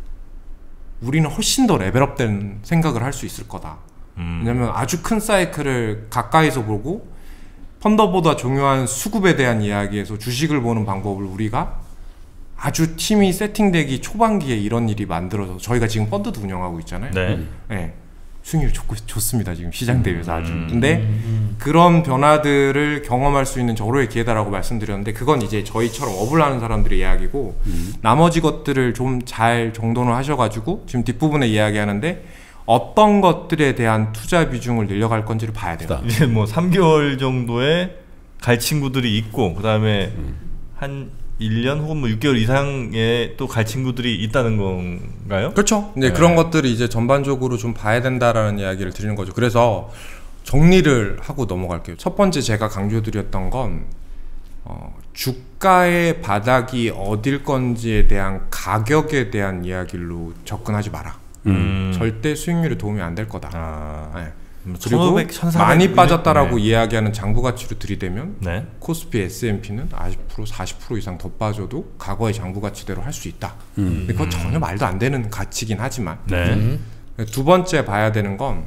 우리는 훨씬 더 레벨업된 생각을 할 수 있을 거다. 음. 왜냐면 아주 큰 사이클을 가까이서 보고 펀더보다 중요한 수급에 대한 이야기에서 주식을 보는 방법을 우리가 아주 팀이 세팅되기 초반기에 이런 일이 만들어서 저희가 지금 펀드도 운영하고 있잖아요. 네. 네. 수익률 좋고 좋습니다. 지금 시장 대비해서 아주. 음. 근데 그런 변화들을 경험할 수 있는 절호의 기회다라고 말씀드렸는데 그건 이제 저희처럼 업을 하는 사람들의 이야기고 음. 나머지 것들을 좀 잘 정돈을 하셔가지고 지금 뒷부분에 이야기하는데 어떤 것들에 대한 투자 비중을 늘려갈 건지를 봐야 돼요. 이제 뭐 삼 개월 정도의 갈 친구들이 있고 그다음에 한 일 년 혹은 뭐 육 개월 이상의 또 갈 친구들이 있다는 건가요? 그렇죠. 이제 네. 그런 것들이 이제 전반적으로 좀 봐야 된다라는 이야기를 드리는 거죠. 그래서 정리를 하고 넘어갈게요. 첫 번째 제가 강조드렸던 건 어, 주가의 바닥이 어딜 건지에 대한 가격에 대한 이야기로 접근하지 마라. 음. 절대 수익률에 도움이 안 될 거다. 아. 네. 음, 그리고 천오백, 천사백 많이 빠졌다라고 네. 이야기하는 장부 가치로 들이대면 네. 코스피 에스 앤 피는 사십 퍼센트 사십 퍼센트 이상 더 빠져도 과거의 장부 가치대로 할 수 있다. 음. 그건 전혀 말도 안 되는 가치긴 하지만 네. 음. 두 번째 봐야 되는 건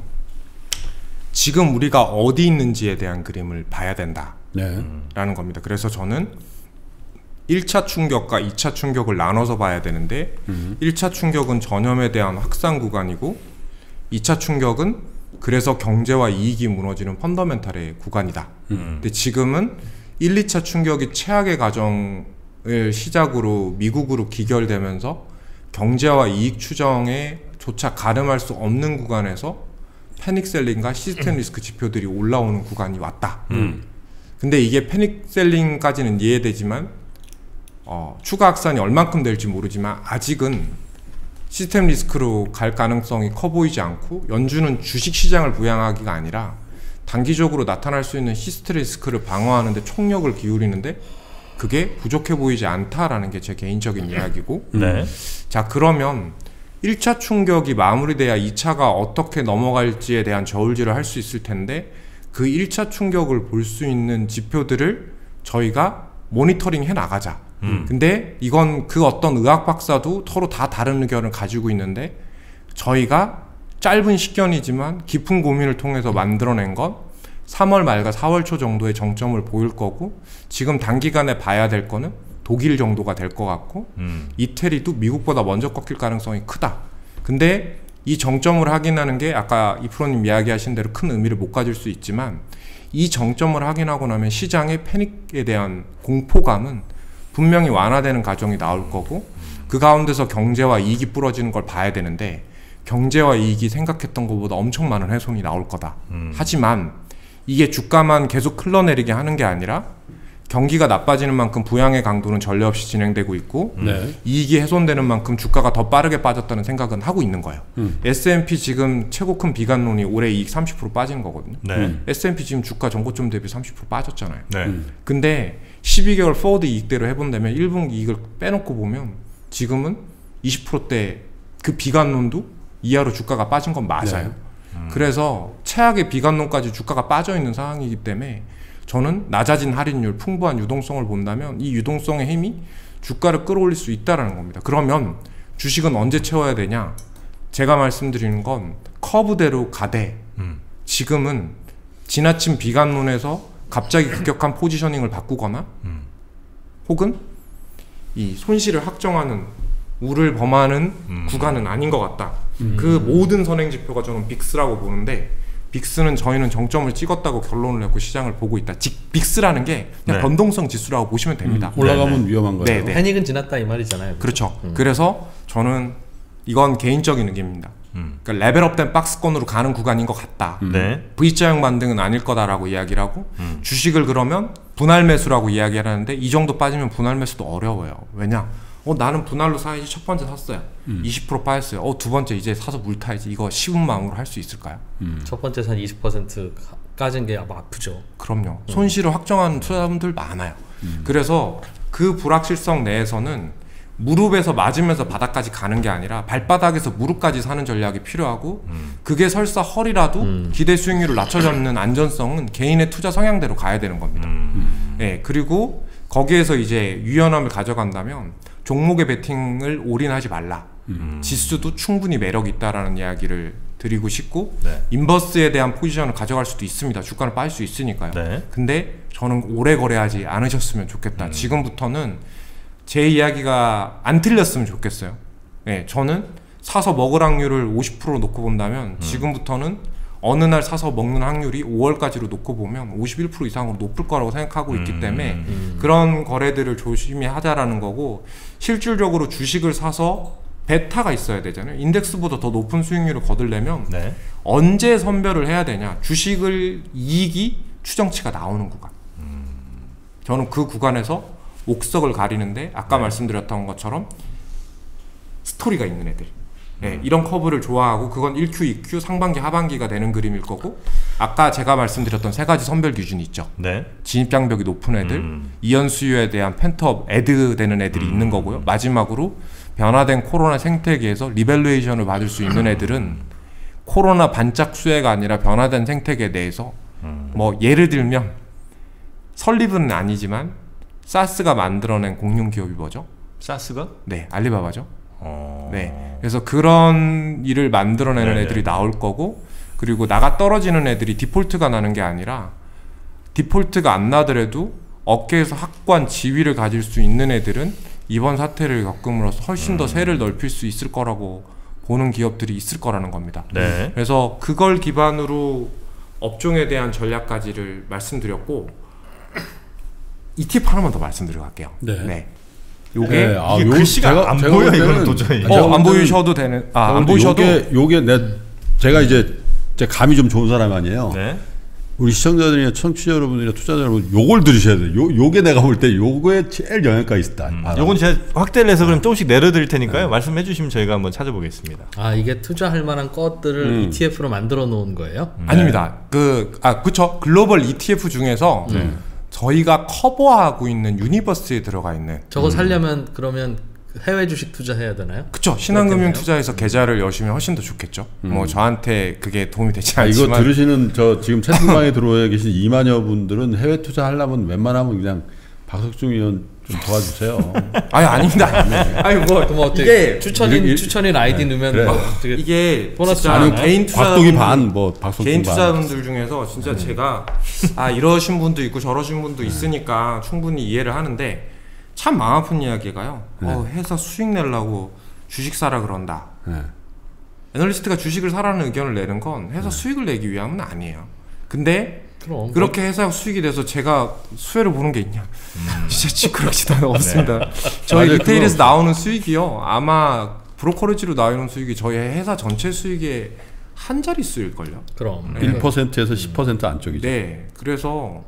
지금 우리가 어디 있는지에 대한 그림을 봐야 된다라는 네. 겁니다. 그래서 저는 일 차 충격과 이 차 충격을 나눠서 봐야 되는데 음. 일 차 충격은 전염에 대한 확산 구간이고 이 차 충격은 그래서 경제와 이익이 무너지는 펀더멘탈의 구간이다. 음. 근데 지금은 일, 이 차 충격이 최악의 과정을 시작으로 미국으로 기결되면서 경제와 이익 추정에 조차 가름할 수 없는 구간에서 패닉셀링과 시스템 리스크 지표들이 올라오는 구간이 왔다. 음. 근데 이게 패닉셀링까지는 이해되지만 어, 추가 확산이 얼만큼 될지 모르지만 아직은 시스템 리스크로 갈 가능성이 커 보이지 않고 연준은 주식시장을 부양하기가 아니라 단기적으로 나타날 수 있는 시스템 리스크를 방어하는 데 총력을 기울이는데 그게 부족해 보이지 않다라는 게 제 개인적인 이야기고 네. 자 그러면 일 차 충격이 마무리돼야 이 차가 어떻게 넘어갈지에 대한 저울질을 할 수 있을 텐데 그 일 차 충격을 볼 수 있는 지표들을 저희가 모니터링 해 나가자. 음. 근데 이건 그 어떤 의학 박사도 서로 다 다른 의견을 가지고 있는데 저희가 짧은 시견이지만 깊은 고민을 통해서 만들어낸 건 삼월 말과 사월 초 정도의 정점을 보일 거고 지금 단기간에 봐야 될 거는 독일 정도가 될 것 같고 음. 이태리도 미국보다 먼저 꺾일 가능성이 크다. 근데 이 정점을 확인하는 게 아까 이프로님 이야기하신 대로 큰 의미를 못 가질 수 있지만 이 정점을 확인하고 나면 시장의 패닉에 대한 공포감은 분명히 완화되는 과정이 나올 거고 그 가운데서 경제와 이익이 부러지는 걸 봐야 되는데 경제와 이익이 생각했던 것보다 엄청 많은 훼손이 나올 거다. 음. 하지만 이게 주가만 계속 흘러내리게 하는 게 아니라 경기가 나빠지는 만큼 부양의 강도는 전례 없이 진행되고 있고 네. 이익이 훼손되는 만큼 주가가 더 빠르게 빠졌다는 생각은 하고 있는 거예요. 음. 에스 앤 피 지금 최고 큰 비관론이 올해 이익 삼십 퍼센트 빠지는 거거든요. 네. 음. 에스 앤 피 지금 주가 전고점 대비 삼십 퍼센트 빠졌잖아요. 네. 음. 근데 십이 개월 포워드 이익대로 해본다면 일 분기 이익을 빼놓고 보면 지금은 이십 퍼센트대 그 비관론도 이하로 주가가 빠진 건 맞아요. 네. 음. 그래서 최악의 비관론까지 주가가 빠져 있는 상황이기 때문에 저는 낮아진 할인율, 풍부한 유동성을 본다면 이 유동성의 힘이 주가를 끌어올릴 수 있다는 겁니다. 그러면 주식은 언제 채워야 되냐? 제가 말씀드리는 건 커브대로 가되 음. 지금은 지나친 비관론에서 갑자기 급격한 포지셔닝을 바꾸거나 음. 혹은 이 손실을 확정하는 우를 범하는 음. 구간은 아닌 것 같다. 그 모든 선행지표가 저는 빅스라고 보는데 빅스는 저희는 정점을 찍었다고 결론을 내고 시장을 보고 있다. 직 빅스라는 게 그냥 네. 변동성 지수라고 보시면 됩니다. 음, 올라가면 네네. 위험한 거예요. 네네. 패닉은 지났다 이 말이잖아요. 그렇죠. 음. 그래서 저는 이건 개인적인 의견입니다. 음. 그러니까 레벨업된 박스권으로 가는 구간인 것 같다. 음. 네. V자형 반등은 아닐 거다라고 이야기를 하고 음. 주식을 그러면 분할 매수라고 이야기를 하는데 이 정도 빠지면 분할 매수도 어려워요. 왜냐? 어 나는 분할로 사야지 첫 번째 샀어요. 음. 이십 퍼센트 빠졌어요. 어 두 번째 이제 사서 물 타야지. 이거 쉬운 마음으로 할 수 있을까요? 음. 첫 번째 산 이십 퍼센트 까진 게 아마 아프죠. 그럼요. 손실을 확정하는 투자자분들 많아요. 음. 그래서 그 불확실성 내에서는 무릎에서 맞으면서 바닥까지 가는 게 아니라 발바닥에서 무릎까지 사는 전략이 필요하고 음. 그게 설사 허리라도 음. 기대 수익률을 낮춰잡는 안전성은 개인의 투자 성향대로 가야 되는 겁니다. 음. 예, 그리고 거기에서 이제 유연함을 가져간다면 종목의 베팅을 올인하지 말라. 음. 지수도 충분히 매력이 있다라는 이야기를 드리고 싶고 네. 인버스에 대한 포지션을 가져갈 수도 있습니다. 주가는 빠질 수 있으니까요. 네. 근데 저는 오래 거래하지 않으셨으면 좋겠다. 음. 지금부터는 제 이야기가 안 틀렸으면 좋겠어요. 네, 저는 사서 먹을 확률을 오십 퍼센트 놓고 본다면 음. 지금부터는 어느 날 사서 먹는 확률이 오월까지로 놓고 보면 오십일 퍼센트 이상으로 높을 거라고 생각하고 있기 음. 때문에 음. 그런 거래들을 조심히 하자라는 거고 실질적으로 주식을 사서 베타가 있어야 되잖아요. 인덱스보다 더 높은 수익률을 거두려면 네. 언제 선별을 해야 되냐. 주식을 이익이 추정치가 나오는 구간. 저는 그 구간에서 옥석을 가리는데 아까 네. 말씀드렸던 것처럼 스토리가 있는 애들. 네, 이런 커브를 좋아하고 그건 일 큐, 이 큐 상반기 하반기가 되는 그림일 거고 아까 제가 말씀드렸던 세 가지 선별 기준이 있죠. 네. 진입장벽이 높은 애들, 음. 이연 수요에 대한 펜트업 애드 되는 애들이 음. 있는 거고요. 마지막으로 변화된 코로나 생태계에서 리밸루에이션을 받을 수 있는 애들은 코로나 반짝 수혜가 아니라 변화된 생태계 내에서 음. 뭐 예를 들면 설립은 아니지만 사스가 만들어낸 공룡 기업이 뭐죠? 사스가? 네, 알리바바죠. 어... 네, 그래서 그런 일을 만들어내는 네네. 애들이 나올 거고, 그리고 나가 떨어지는 애들이 디폴트가 나는 게 아니라 디폴트가 안 나더라도 어깨에서 확고한 지위를 가질 수 있는 애들은 이번 사태를 겪음으로써 훨씬 더 음. 세를 넓힐 수 있을 거라고 보는 기업들이 있을 거라는 겁니다. 네. 그래서 그걸 기반으로 업종에 대한 전략까지를 말씀드렸고, 이티에프 하나만 더 말씀드리고 갈게요. 네. 요게 네, 아, 이게 요- 글씨가 제가- 안 제가 보여 볼 이거는 때는- 도저히. 제가 어, 안 볼 때는- 보이셔도 되는, 아, 안 근데 보이셔도 요게 요게 내 제가 이제 제 감이 좀 좋은 사람 아니에요. 네. 우리 시청자들이나 청취자 여러분들이나 투자자 여러분 요걸 들으셔야 돼요. 요 요게 내가 볼 때 요거에 제일 영향가 있다. 음, 바로. 요건 제가 확대를 해서 그럼 조금씩 내려드릴 테니까요. 말씀해 주시면 저희가 한번 찾아보겠습니다. 아 이게 투자할 만한 것들을 음. 이티에프로 만들어 놓은 거예요? 아닙니다. 그, 아, 그쵸. 글로벌 이티에프 중에서 저희가 커버하고 있는 유니버스에 들어가 있는, 저거 살려면 그러면 해외 주식 투자해야 되나요? 그쵸. 신한금융 그렇겠네요. 투자에서 계좌를 여시면 훨씬 더 좋겠죠. 뭐 저한테 그게 도움이 되지 아, 이거 않지만. 들으시는 저 지금 채팅방에 들어와 계신 이만여 분들은 해외 투자하려면 웬만하면 그냥 박석중 의원 좀 도와주세요. 아니, 아닙니다. 아니, 뭐, 그럼 어떻게 이게, 추천인 이게- 추천인 아이디 넣으면 그래. 뭐 어떻게 이게 보너스 진짜 아니에요? 개인 곽동이 투자자분들- 반, 뭐 박석중 개인 반. 투자분들 중에서 진짜 제가 아 이러신 분도 있고 저러신 분도 있으니까 충분히 이해를 하는데, 참 마음 아픈 이야기가요. 어, 회사 수익 내려고 주식 사라 그런다. 네. 애널리스트가 주식을 사라는 의견을 내는 건 회사 수익을 내기 위함은 아니에요. 근데 그럼 그렇게 회사가 수익이 돼서 제가 수혜를 보는 게 있냐? 진짜 찌그러지다 없습니다. 저희 맞아요, 리테일에서 그거 나오는 수익이요, 아마 브로커리지로 나오는 수익이 저희 회사 전체 수익의 한 자릿수일걸요. 그럼 일 퍼센트에서 십 퍼센트 안쪽이죠. 네, 그래서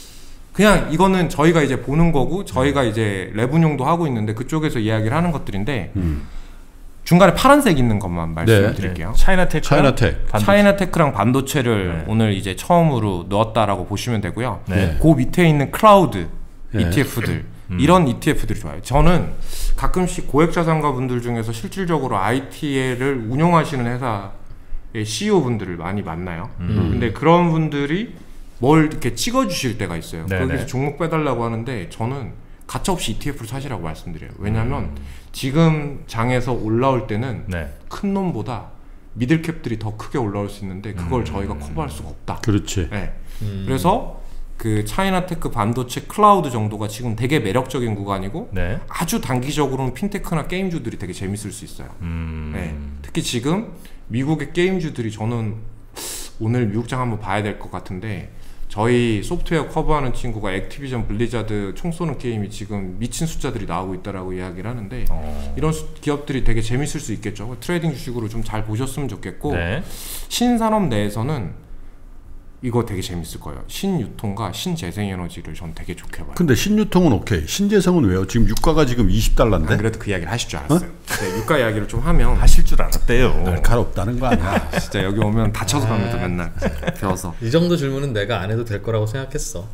그냥 이거는 저희가 이제 보는 거고, 저희가 이제 레분용도 하고 있는데 그쪽에서 이야기를 하는 것들인데, 음. 중간에 파란색 있는 것만 말씀드릴게요. 차이나테크. 차이나텍. 차이나테크랑 반도체를 네. 오늘 이제 처음으로 넣었다라고 보시면 되고요. 네. 그 밑에 있는 클라우드 네. 이티에프들, 음. 이런 이티에프들이 좋아요. 저는 가끔씩 고액자산가 분들 중에서 실질적으로 아이티를 운영하시는 회사의 씨이오 분들을 많이 만나요. 음. 근데 그런 분들이 뭘 이렇게 찍어주실 때가 있어요. 네네. 거기서 종목 빼달라고 하는데 저는 가차없이 이티에프를 사시라고 말씀드려요. 왜냐하면 음. 지금 장에서 올라올 때는 네. 큰 놈보다 미들캡들이 더 크게 올라올 수 있는데 그걸 음. 저희가 커버할 수가 없다. 그렇지. 네. 음. 그래서 그 차이나테크 반도체 클라우드 정도가 지금 되게 매력적인 구간이고, 네. 아주 단기적으로는 핀테크나 게임주들이 되게 재밌을 수 있어요. 음. 네. 특히 지금 미국의 게임주들이, 저는 오늘 미국장 한번 봐야 될 것 같은데, 저희 소프트웨어 커버하는 친구가 액티비전 블리자드 총 쏘는 게임이 지금 미친 숫자들이 나오고 있다라고 이야기를 하는데, 어. 이런 수, 기업들이 되게 재밌을 수 있겠죠. 트레이딩 주식으로 좀 잘 보셨으면 좋겠고, 네. 신산업 내에서는 이거 되게 재밌을 거예요. 신유통과 신재생에너지를 전 되게 좋게 봐요. 근데 신유통은 오케이. 신재생은 왜요? 지금 유가가 지금 이십 달러인데. 안 그래도 그 이야기를 하실 줄 알았어요. 네, 유가 이야기를 좀 하면 하실 줄 알았대요. 날칼 없다는 거 아니야. 진짜 여기 오면 다쳐서 갑니다. 맨날 배워서. 이 정도 질문은 내가 안 해도 될 거라고 생각했어.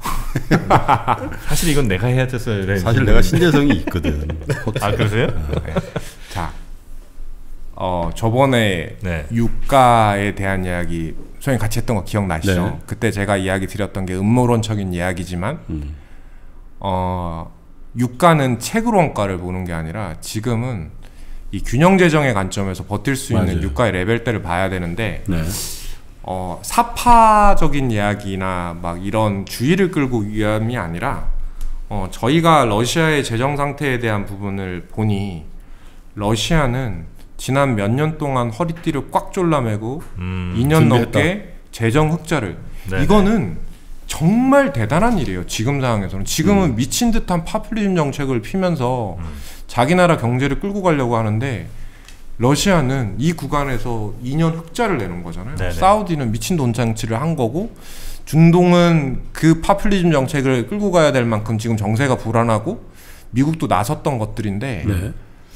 사실 이건 내가 해야 됐어요. 이래. 사실 내가 신재성이 있거든. 아 그러세요? 네. 자, 어 저번에 네. 유가에 대한 이야기 소위 같이 했던 거 기억나시죠? 네. 그때 제가 이야기 드렸던 게 음모론적인 이야기지만, 음. 어 유가는 책으로 원가를 보는 게 아니라 지금은 이 균형 재정의 관점에서 버틸 수 있는 맞아요. 유가의 레벨대를 봐야 되는데, 네. 어 사파적인 이야기나 막 이런 주의를 끌고 위함이 아니라, 어 저희가 러시아의 재정 상태에 대한 부분을 보니 러시아는 지난 몇 년 동안 허리띠를 꽉 졸라매고 음. 이 년 준비했다. 넘게 재정 흑자를, 네네. 이거는 정말 대단한 일이에요. 지금 상황에서는. 지금은 음. 미친 듯한 파퓰리즘 정책을 피면서 음. 자기 나라 경제를 끌고 가려고 하는데, 러시아는 이 구간에서 이 년 흑자를 내는 거잖아요. 네네. 사우디는 미친 돈 장치를 한 거고, 중동은 그 파퓰리즘 정책을 끌고 가야 될 만큼 지금 정세가 불안하고 미국도 나섰던 것들인데, 네.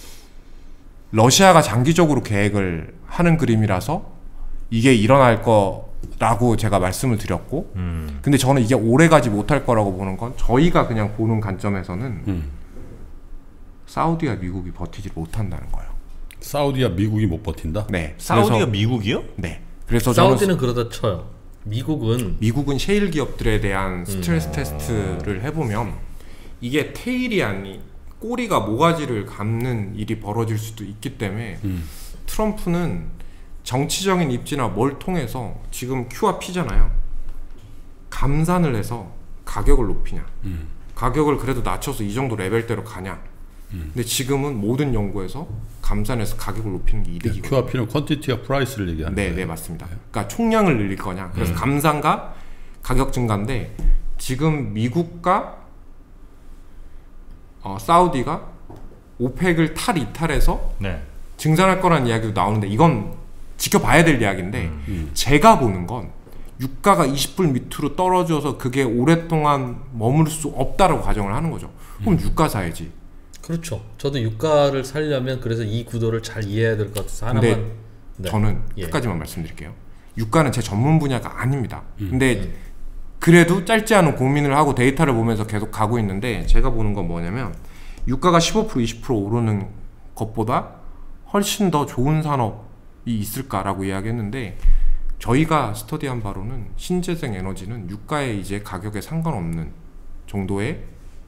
러시아가 장기적으로 계획을 하는 그림이라서 이게 일어날 거라고 제가 말씀을 드렸고, 음. 근데 저는 이게 오래 가지 못할 거라고 보는 건, 저희가 그냥 보는 관점에서는 음. 사우디와 미국이 버티지 못한다는 거예요. 사우디와 미국이 못 버틴다? 네. 사우디가 그래서, 미국이요? 네. 그래서 사우디는 그러다 쳐요. 미국은 미국은 셰일 기업들에 대한 스트레스 음. 테스트를 해보면 이게 테일이 아니 꼬리가 모가지를 감는 일이 벌어질 수도 있기 때문에 음. 트럼프는 정치적인 입지나 뭘 통해서 지금 Q와 P잖아요. 감산을 해서 가격을 높이냐, 음. 가격을 그래도 낮춰서 이 정도 레벨대로 가냐. 음. 근데 지금은 모든 연구에서 감산해서 가격을 높이는 게 이득이거든요. Q와 P는 퀀티티와 프라이스를 얘기하는 네, 거예요. 네, 맞습니다. 그러니까 총량을 늘릴 거냐. 그래서 음. 감산과 가격 증가인데 지금 미국과 어, 사우디가 오펙을 탈이탈해서 네. 증산할 거라는 이야기도 나오는데 이건 지켜봐야 될 이야기인데 음. 제가 보는 건 유가가 이십 불 밑으로 떨어져서 그게 오랫동안 머물 수 없다라고 가정을 하는 거죠. 그럼 음. 유가 사야지. 그렇죠. 저도 유가를 살려면 그래서 이 구도를 잘 이해해야 될 것 같아서 근데 하나만. 네. 저는 예. 끝까지만 말씀드릴게요. 유가는 제 전문 분야가 아닙니다. 음. 근데 음. 그래도 짧지 않은 고민을 하고 데이터를 보면서 계속 가고 있는데 제가 보는 건 뭐냐면 유가가 십오 퍼센트 이십 퍼센트 오르는 것보다 훨씬 더 좋은 산업이 있을까라고 이야기했는데 저희가 스터디한 바로는 신재생 에너지는 유가에 이제 가격에 상관없는 정도의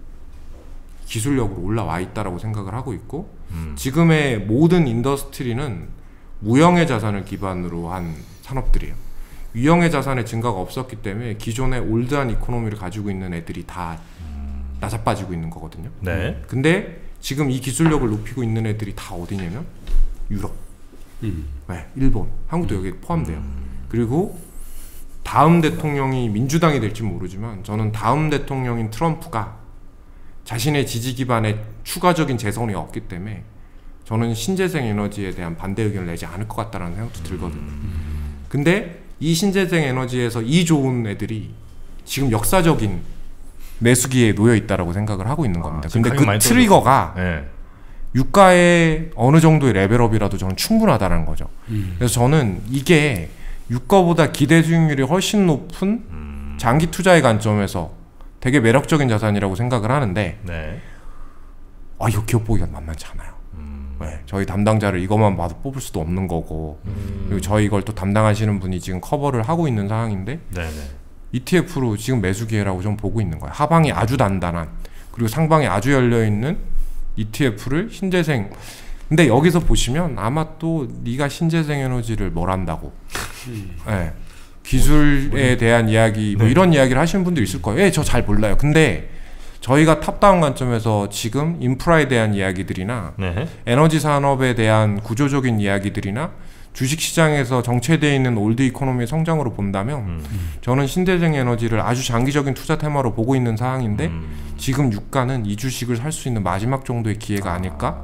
기술력으로 올라와 있다라고 생각을 하고 있고 음. 지금의 모든 인더스트리는 무형의 자산을 기반으로 한 산업들이에요. 유형의 자산의 증가가 없었기 때문에 기존의 올드한 이코노미를 가지고 있는 애들이 다 나자빠지고 있는 거거든요. 네. 근데 지금 이 기술력을 높이고 있는 애들이 다 어디냐면 유럽, 음. 네, 일본, 한국도 여기에 포함돼요. 그리고 다음 대통령이 민주당이 될지 모르지만 저는 다음 대통령인 트럼프가 자신의 지지 기반에 추가적인 재선이 없기 때문에 저는 신재생 에너지에 대한 반대 의견을 내지 않을 것 같다는 생각도 들거든요. 근데 이 신재생 에너지에서 이 좋은 애들이 지금 역사적인 매수기에 놓여 있다라고 생각을 하고 있는 겁니다. 아, 지금 근데 가격 그 많이 트리거가 네. 유가의 어느 정도의 레벨업이라도 저는 충분하다는 거죠. 음. 그래서 저는 이게 유가보다 기대 수익률이 훨씬 높은 음. 장기 투자의 관점에서 되게 매력적인 자산이라고 생각을 하는데 네. 아 이거 기업 보기가 만만치 않아요. 음. 네, 저희 담당자를 이것만 봐도 뽑을 수도 없는 거고 음. 그리고 저희 이걸 또 담당하시는 분이 지금 커버를 하고 있는 상황인데 네네. 이티에프로 지금 매수 기회라고 좀 보고 있는 거예요. 하방이 아주 단단한 그리고 상방이 아주 열려있는 이티에프를 신재생 근데 여기서 보시면 아마 또 네가 신재생 에너지를 뭘 한다고 네. 기술에 대한 이야기 뭐 네. 이런 이야기를 하시는 분들 있을 거예요. 예, 저 잘 몰라요. 근데 저희가 탑다운 관점에서 지금 인프라에 대한 이야기들이나 네. 에너지 산업에 대한 구조적인 이야기들이나 주식시장에서 정체되어 있는 올드 이코노미의 성장으로 본다면 음. 저는 신재생 에너지를 아주 장기적인 투자 테마로 보고 있는 상황인데 음. 지금 유가는 이 주식을 살 수 있는 마지막 정도의 기회가 아닐까?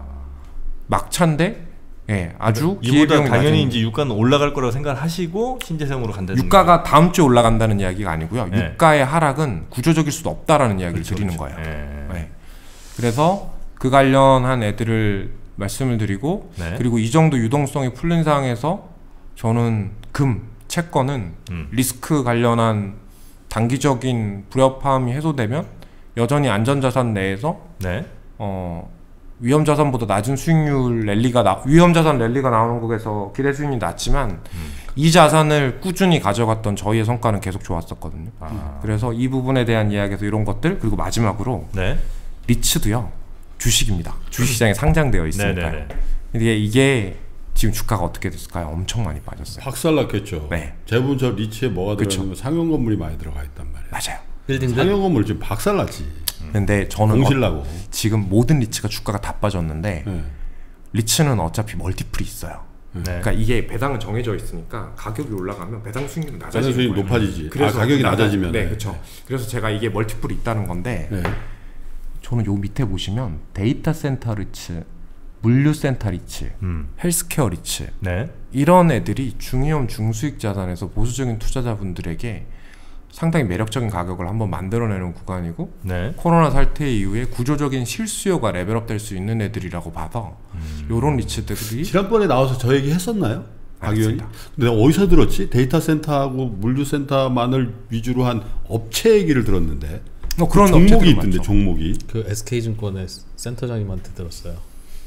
막차인데 예, 아주 이보다 기회비용이 당연히 낮은 이제 유가는 올라갈 거라고 생각을 하시고 신재생으로 간다는 유가가 다음 주에 올라간다는 이야기가 아니고요. 네. 유가의 하락은 구조적일 수도 없다라는 이야기를 그렇죠, 드리는 그렇죠. 거예요. 네. 네. 그래서 그 관련한 애들을 말씀을 드리고 네. 그리고 이 정도 유동성이 풀린 상황에서 저는 금, 채권은 음. 리스크 관련한 단기적인 불협화음이 해소되면 여전히 안전자산 내에서 네. 어, 위험자산보다 낮은 수익률 랠리가 나, 위험자산 랠리가 나오는 곳에서 기대 수익률이 낮지만 음. 이 자산을 꾸준히 가져갔던 저희의 성과는 계속 좋았었거든요. 아. 그래서 이 부분에 대한 이야기에서 이런 것들 그리고 마지막으로 네. 리츠도요 주식입니다. 주식시장에 상장되어 있으니까요. 네네네. 근데 이게 지금 주가가 어떻게 됐을까요? 엄청 많이 빠졌어요. 박살났겠죠. 네. 대부분 저 리츠에 뭐가 그쵸. 들어있는 거 상용 건물이 많이 들어가 있단 말이에요. 맞아요. 빌딩들. 상용 건물 지금 박살났지. 근데 저는 공실나고. 어, 지금 모든 리츠가 주가가 다 빠졌는데 네. 리츠는 어차피 멀티플이 있어요. 네. 그러니까 이게 배당은 정해져 있으니까 가격이 올라가면 배당 수익률이 배당 낮아지는 수익이 거예요. 높아지지. 그래서 아, 가격이 낮아- 낮아지면. 네, 그렇죠. 그래서 제가 이게 멀티플이 있다는 건데 네. 저는 요 밑에 보시면 데이터 센터 리츠, 물류 센터 리츠, 음. 헬스케어 리츠 네. 이런 애들이 중위험 중수익 자산에서 보수적인 투자자분들에게 상당히 매력적인 가격을 한번 만들어내는 구간이고 네. 코로나 사태 이후에 구조적인 실수요가 레벨업될 수 있는 애들이라고 봐서 음. 요런 리츠들이 지난번에 나와서 저 얘기 했었나요? 박 안 의원이? 했습니다. 근데 어디서 들었지? 데이터 센터하고 물류 센터만을 위주로 한 업체 얘기를 들었는데. 뭐 그런 종목이 업체들이 있던데 많죠. 종목이 그 에스케이증권의 센터장님한테 들었어요.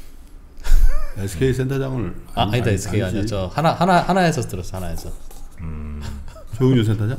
에스케이 센터장을 아 아니, 아니다 아니, 에스케이 아니야. 아니지. 저 하나 하나 하나에서 들었어. 하나에서 조은유 센터장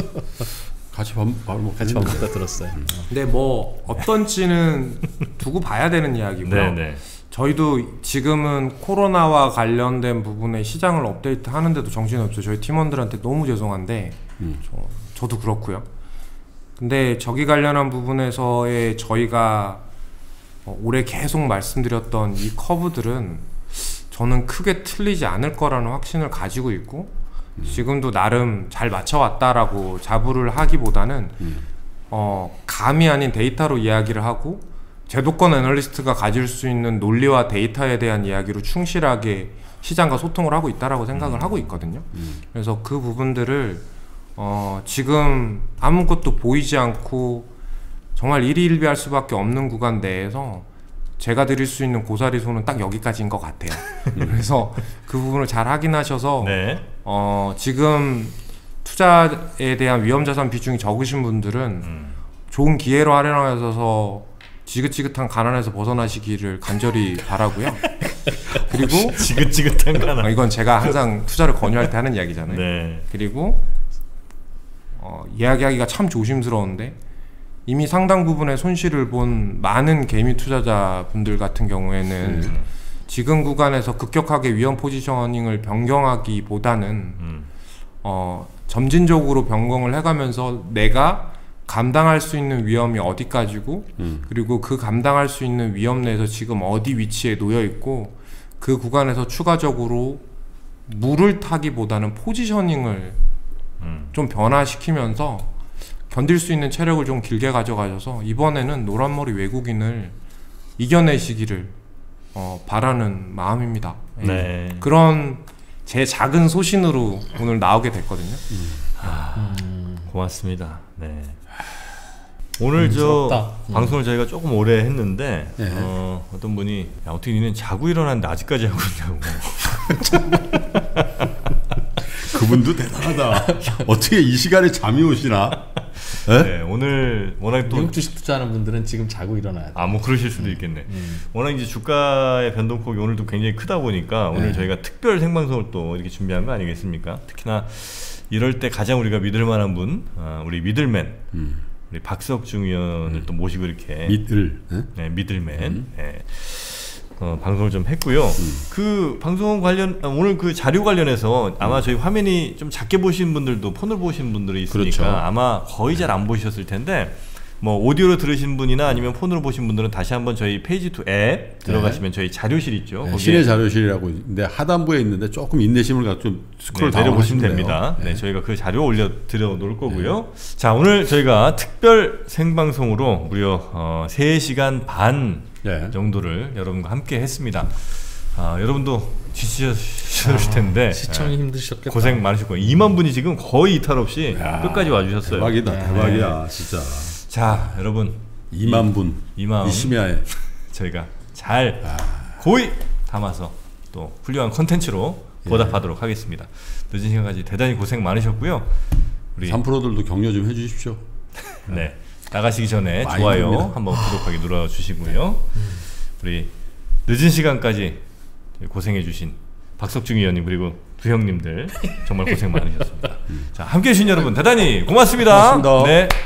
같이 밥 밥을 먹고 같이 밥 먹다 들었어요. 근데 뭐 어떤지는 두고 봐야 되는 이야기고요. 네네. 저희도 지금은 코로나와 관련된 부분에 시장을 업데이트 하는데도 정신이 없어요. 저희 팀원들한테 너무 죄송한데 음. 저, 저도 그렇고요. 근데 저기 관련한 부분에서의 저희가 어, 올해 계속 말씀드렸던 이 커브들은 저는 크게 틀리지 않을 거라는 확신을 가지고 있고 음. 지금도 나름 잘 맞춰왔다라고 자부를 하기보다는 음. 어, 감이 아닌 데이터로 이야기를 하고 제도권 애널리스트가 가질 수 있는 논리와 데이터에 대한 이야기로 충실하게 시장과 소통을 하고 있다라고 생각을 음. 하고 있거든요. 음. 그래서 그 부분들을 어, 지금 아무것도 보이지 않고 정말 일희일비할 수밖에 없는 구간 내에서 제가 드릴 수 있는 고사리 손은 딱 여기까지인 것 같아요. 그래서 그 부분을 잘 확인하셔서 네. 어, 지금 투자에 대한 위험자산 비중이 적으신 분들은 음. 좋은 기회로 활용하셔서 지긋지긋한 가난에서 벗어나시기를 간절히 바라고요. 그리고 지긋지긋한 어, 가난. 이건 제가 항상 투자를 권유할 때 하는 이야기잖아요. 네. 그리고 어, 이야기하기가 참 조심스러운데 이미 상당 부분의 손실을 본 많은 개미 투자자분들 같은 경우에는 음. 지금 구간에서 급격하게 위험 포지셔닝을 변경하기보다는 음. 어, 점진적으로 변경을 해가면서 내가 감당할 수 있는 위험이 어디까지고 음. 그리고 그 감당할 수 있는 위험 내에서 지금 어디 위치에 놓여 있고 그 구간에서 추가적으로 물을 타기보다는 포지셔닝을 음. 좀 변화시키면서 견딜 수 있는 체력을 좀 길게 가져가셔서 이번에는 노란머리 외국인을 이겨내시기를 어, 바라는 마음입니다. 예. 네. 그런 제 작은 소신으로 오늘 나오게 됐거든요. 고맙습니다. 네. 오늘 음, 저 부럽다. 음. 방송을 저희가 조금 오래 했는데 네. 어, 어떤 분이 야, 어떻게 니는 자고 일어났는데 아직까지 하고 있냐고. 그분도 대단하다. 어떻게 이 시간에 잠이 오시나? 에? 네, 오늘 워낙 또 미국 주식 투자하는 분들은 지금 자고 일어나야 돼. 아, 뭐 그러실 수도 있겠네. 음. 워낙 이제 주가의 변동폭이 오늘도 굉장히 크다 보니까 오늘 네. 저희가 특별 생방송을 또 이렇게 준비한 거 아니겠습니까? 특히나 이럴 때 가장 우리가 믿을 만한 분, 아, 우리 미들맨, 음. 우리 박석중 의원을 또 모시고 이렇게 밑을 에? 네, 미들맨 음. 네. 어, 방송을 좀 했고요. 음. 그 방송 관련 아, 오늘 그 자료 관련해서 아마 저희 화면이 좀 작게 보신 분들도 폰을 보신 분들이 있으니까 그렇죠. 아마 거의 잘 안 보셨을 텐데 뭐 오디오로 들으신 분이나 아니면 폰으로 보신 분들은 다시 한번 저희 페이지 투 앱 들어가시면 저희 자료실 있죠. 네, 거기에 신의 자료실이라고 있는데 하단부에 있는데 조금 인내심을 갖고 좀 스크롤 네, 내려보시면 다운하시면 됩니다. 돼요. 네, 저희가 그 자료 올려 드려 놓을 거고요. 자, 오늘 저희가 특별 생방송으로 무려 어, 세 시간 반 네. 정도를 여러분과 함께 했습니다. 아, 여러분도 지치셨을 텐데 시청이 힘드셨겠다. 고생 많으실 거예요. 이만 분이 지금 거의 이탈 없이 야, 끝까지 와주셨어요. 대박이다, 네. 대박이야, 진짜. 자, 여러분 이만 분, 이 마음 이 심야에. 저희가 잘 고이 담아서 또 훌륭한 컨텐츠로 보답하도록 하겠습니다. 늦은 시간까지 대단히 고생 많으셨고요. 우리 삼프로들도 격려 좀 해주십시오. 네, 나가시기 전에 많이 좋아요 봅니다. 한번 구독하기 눌러주시고요. 우리 늦은 시간까지 고생해주신 박석중 의원님 그리고 두 형님들 정말 고생 많으셨습니다. 자, 함께해 주신 여러분 대단히 고맙습니다. 고맙습니다. 네.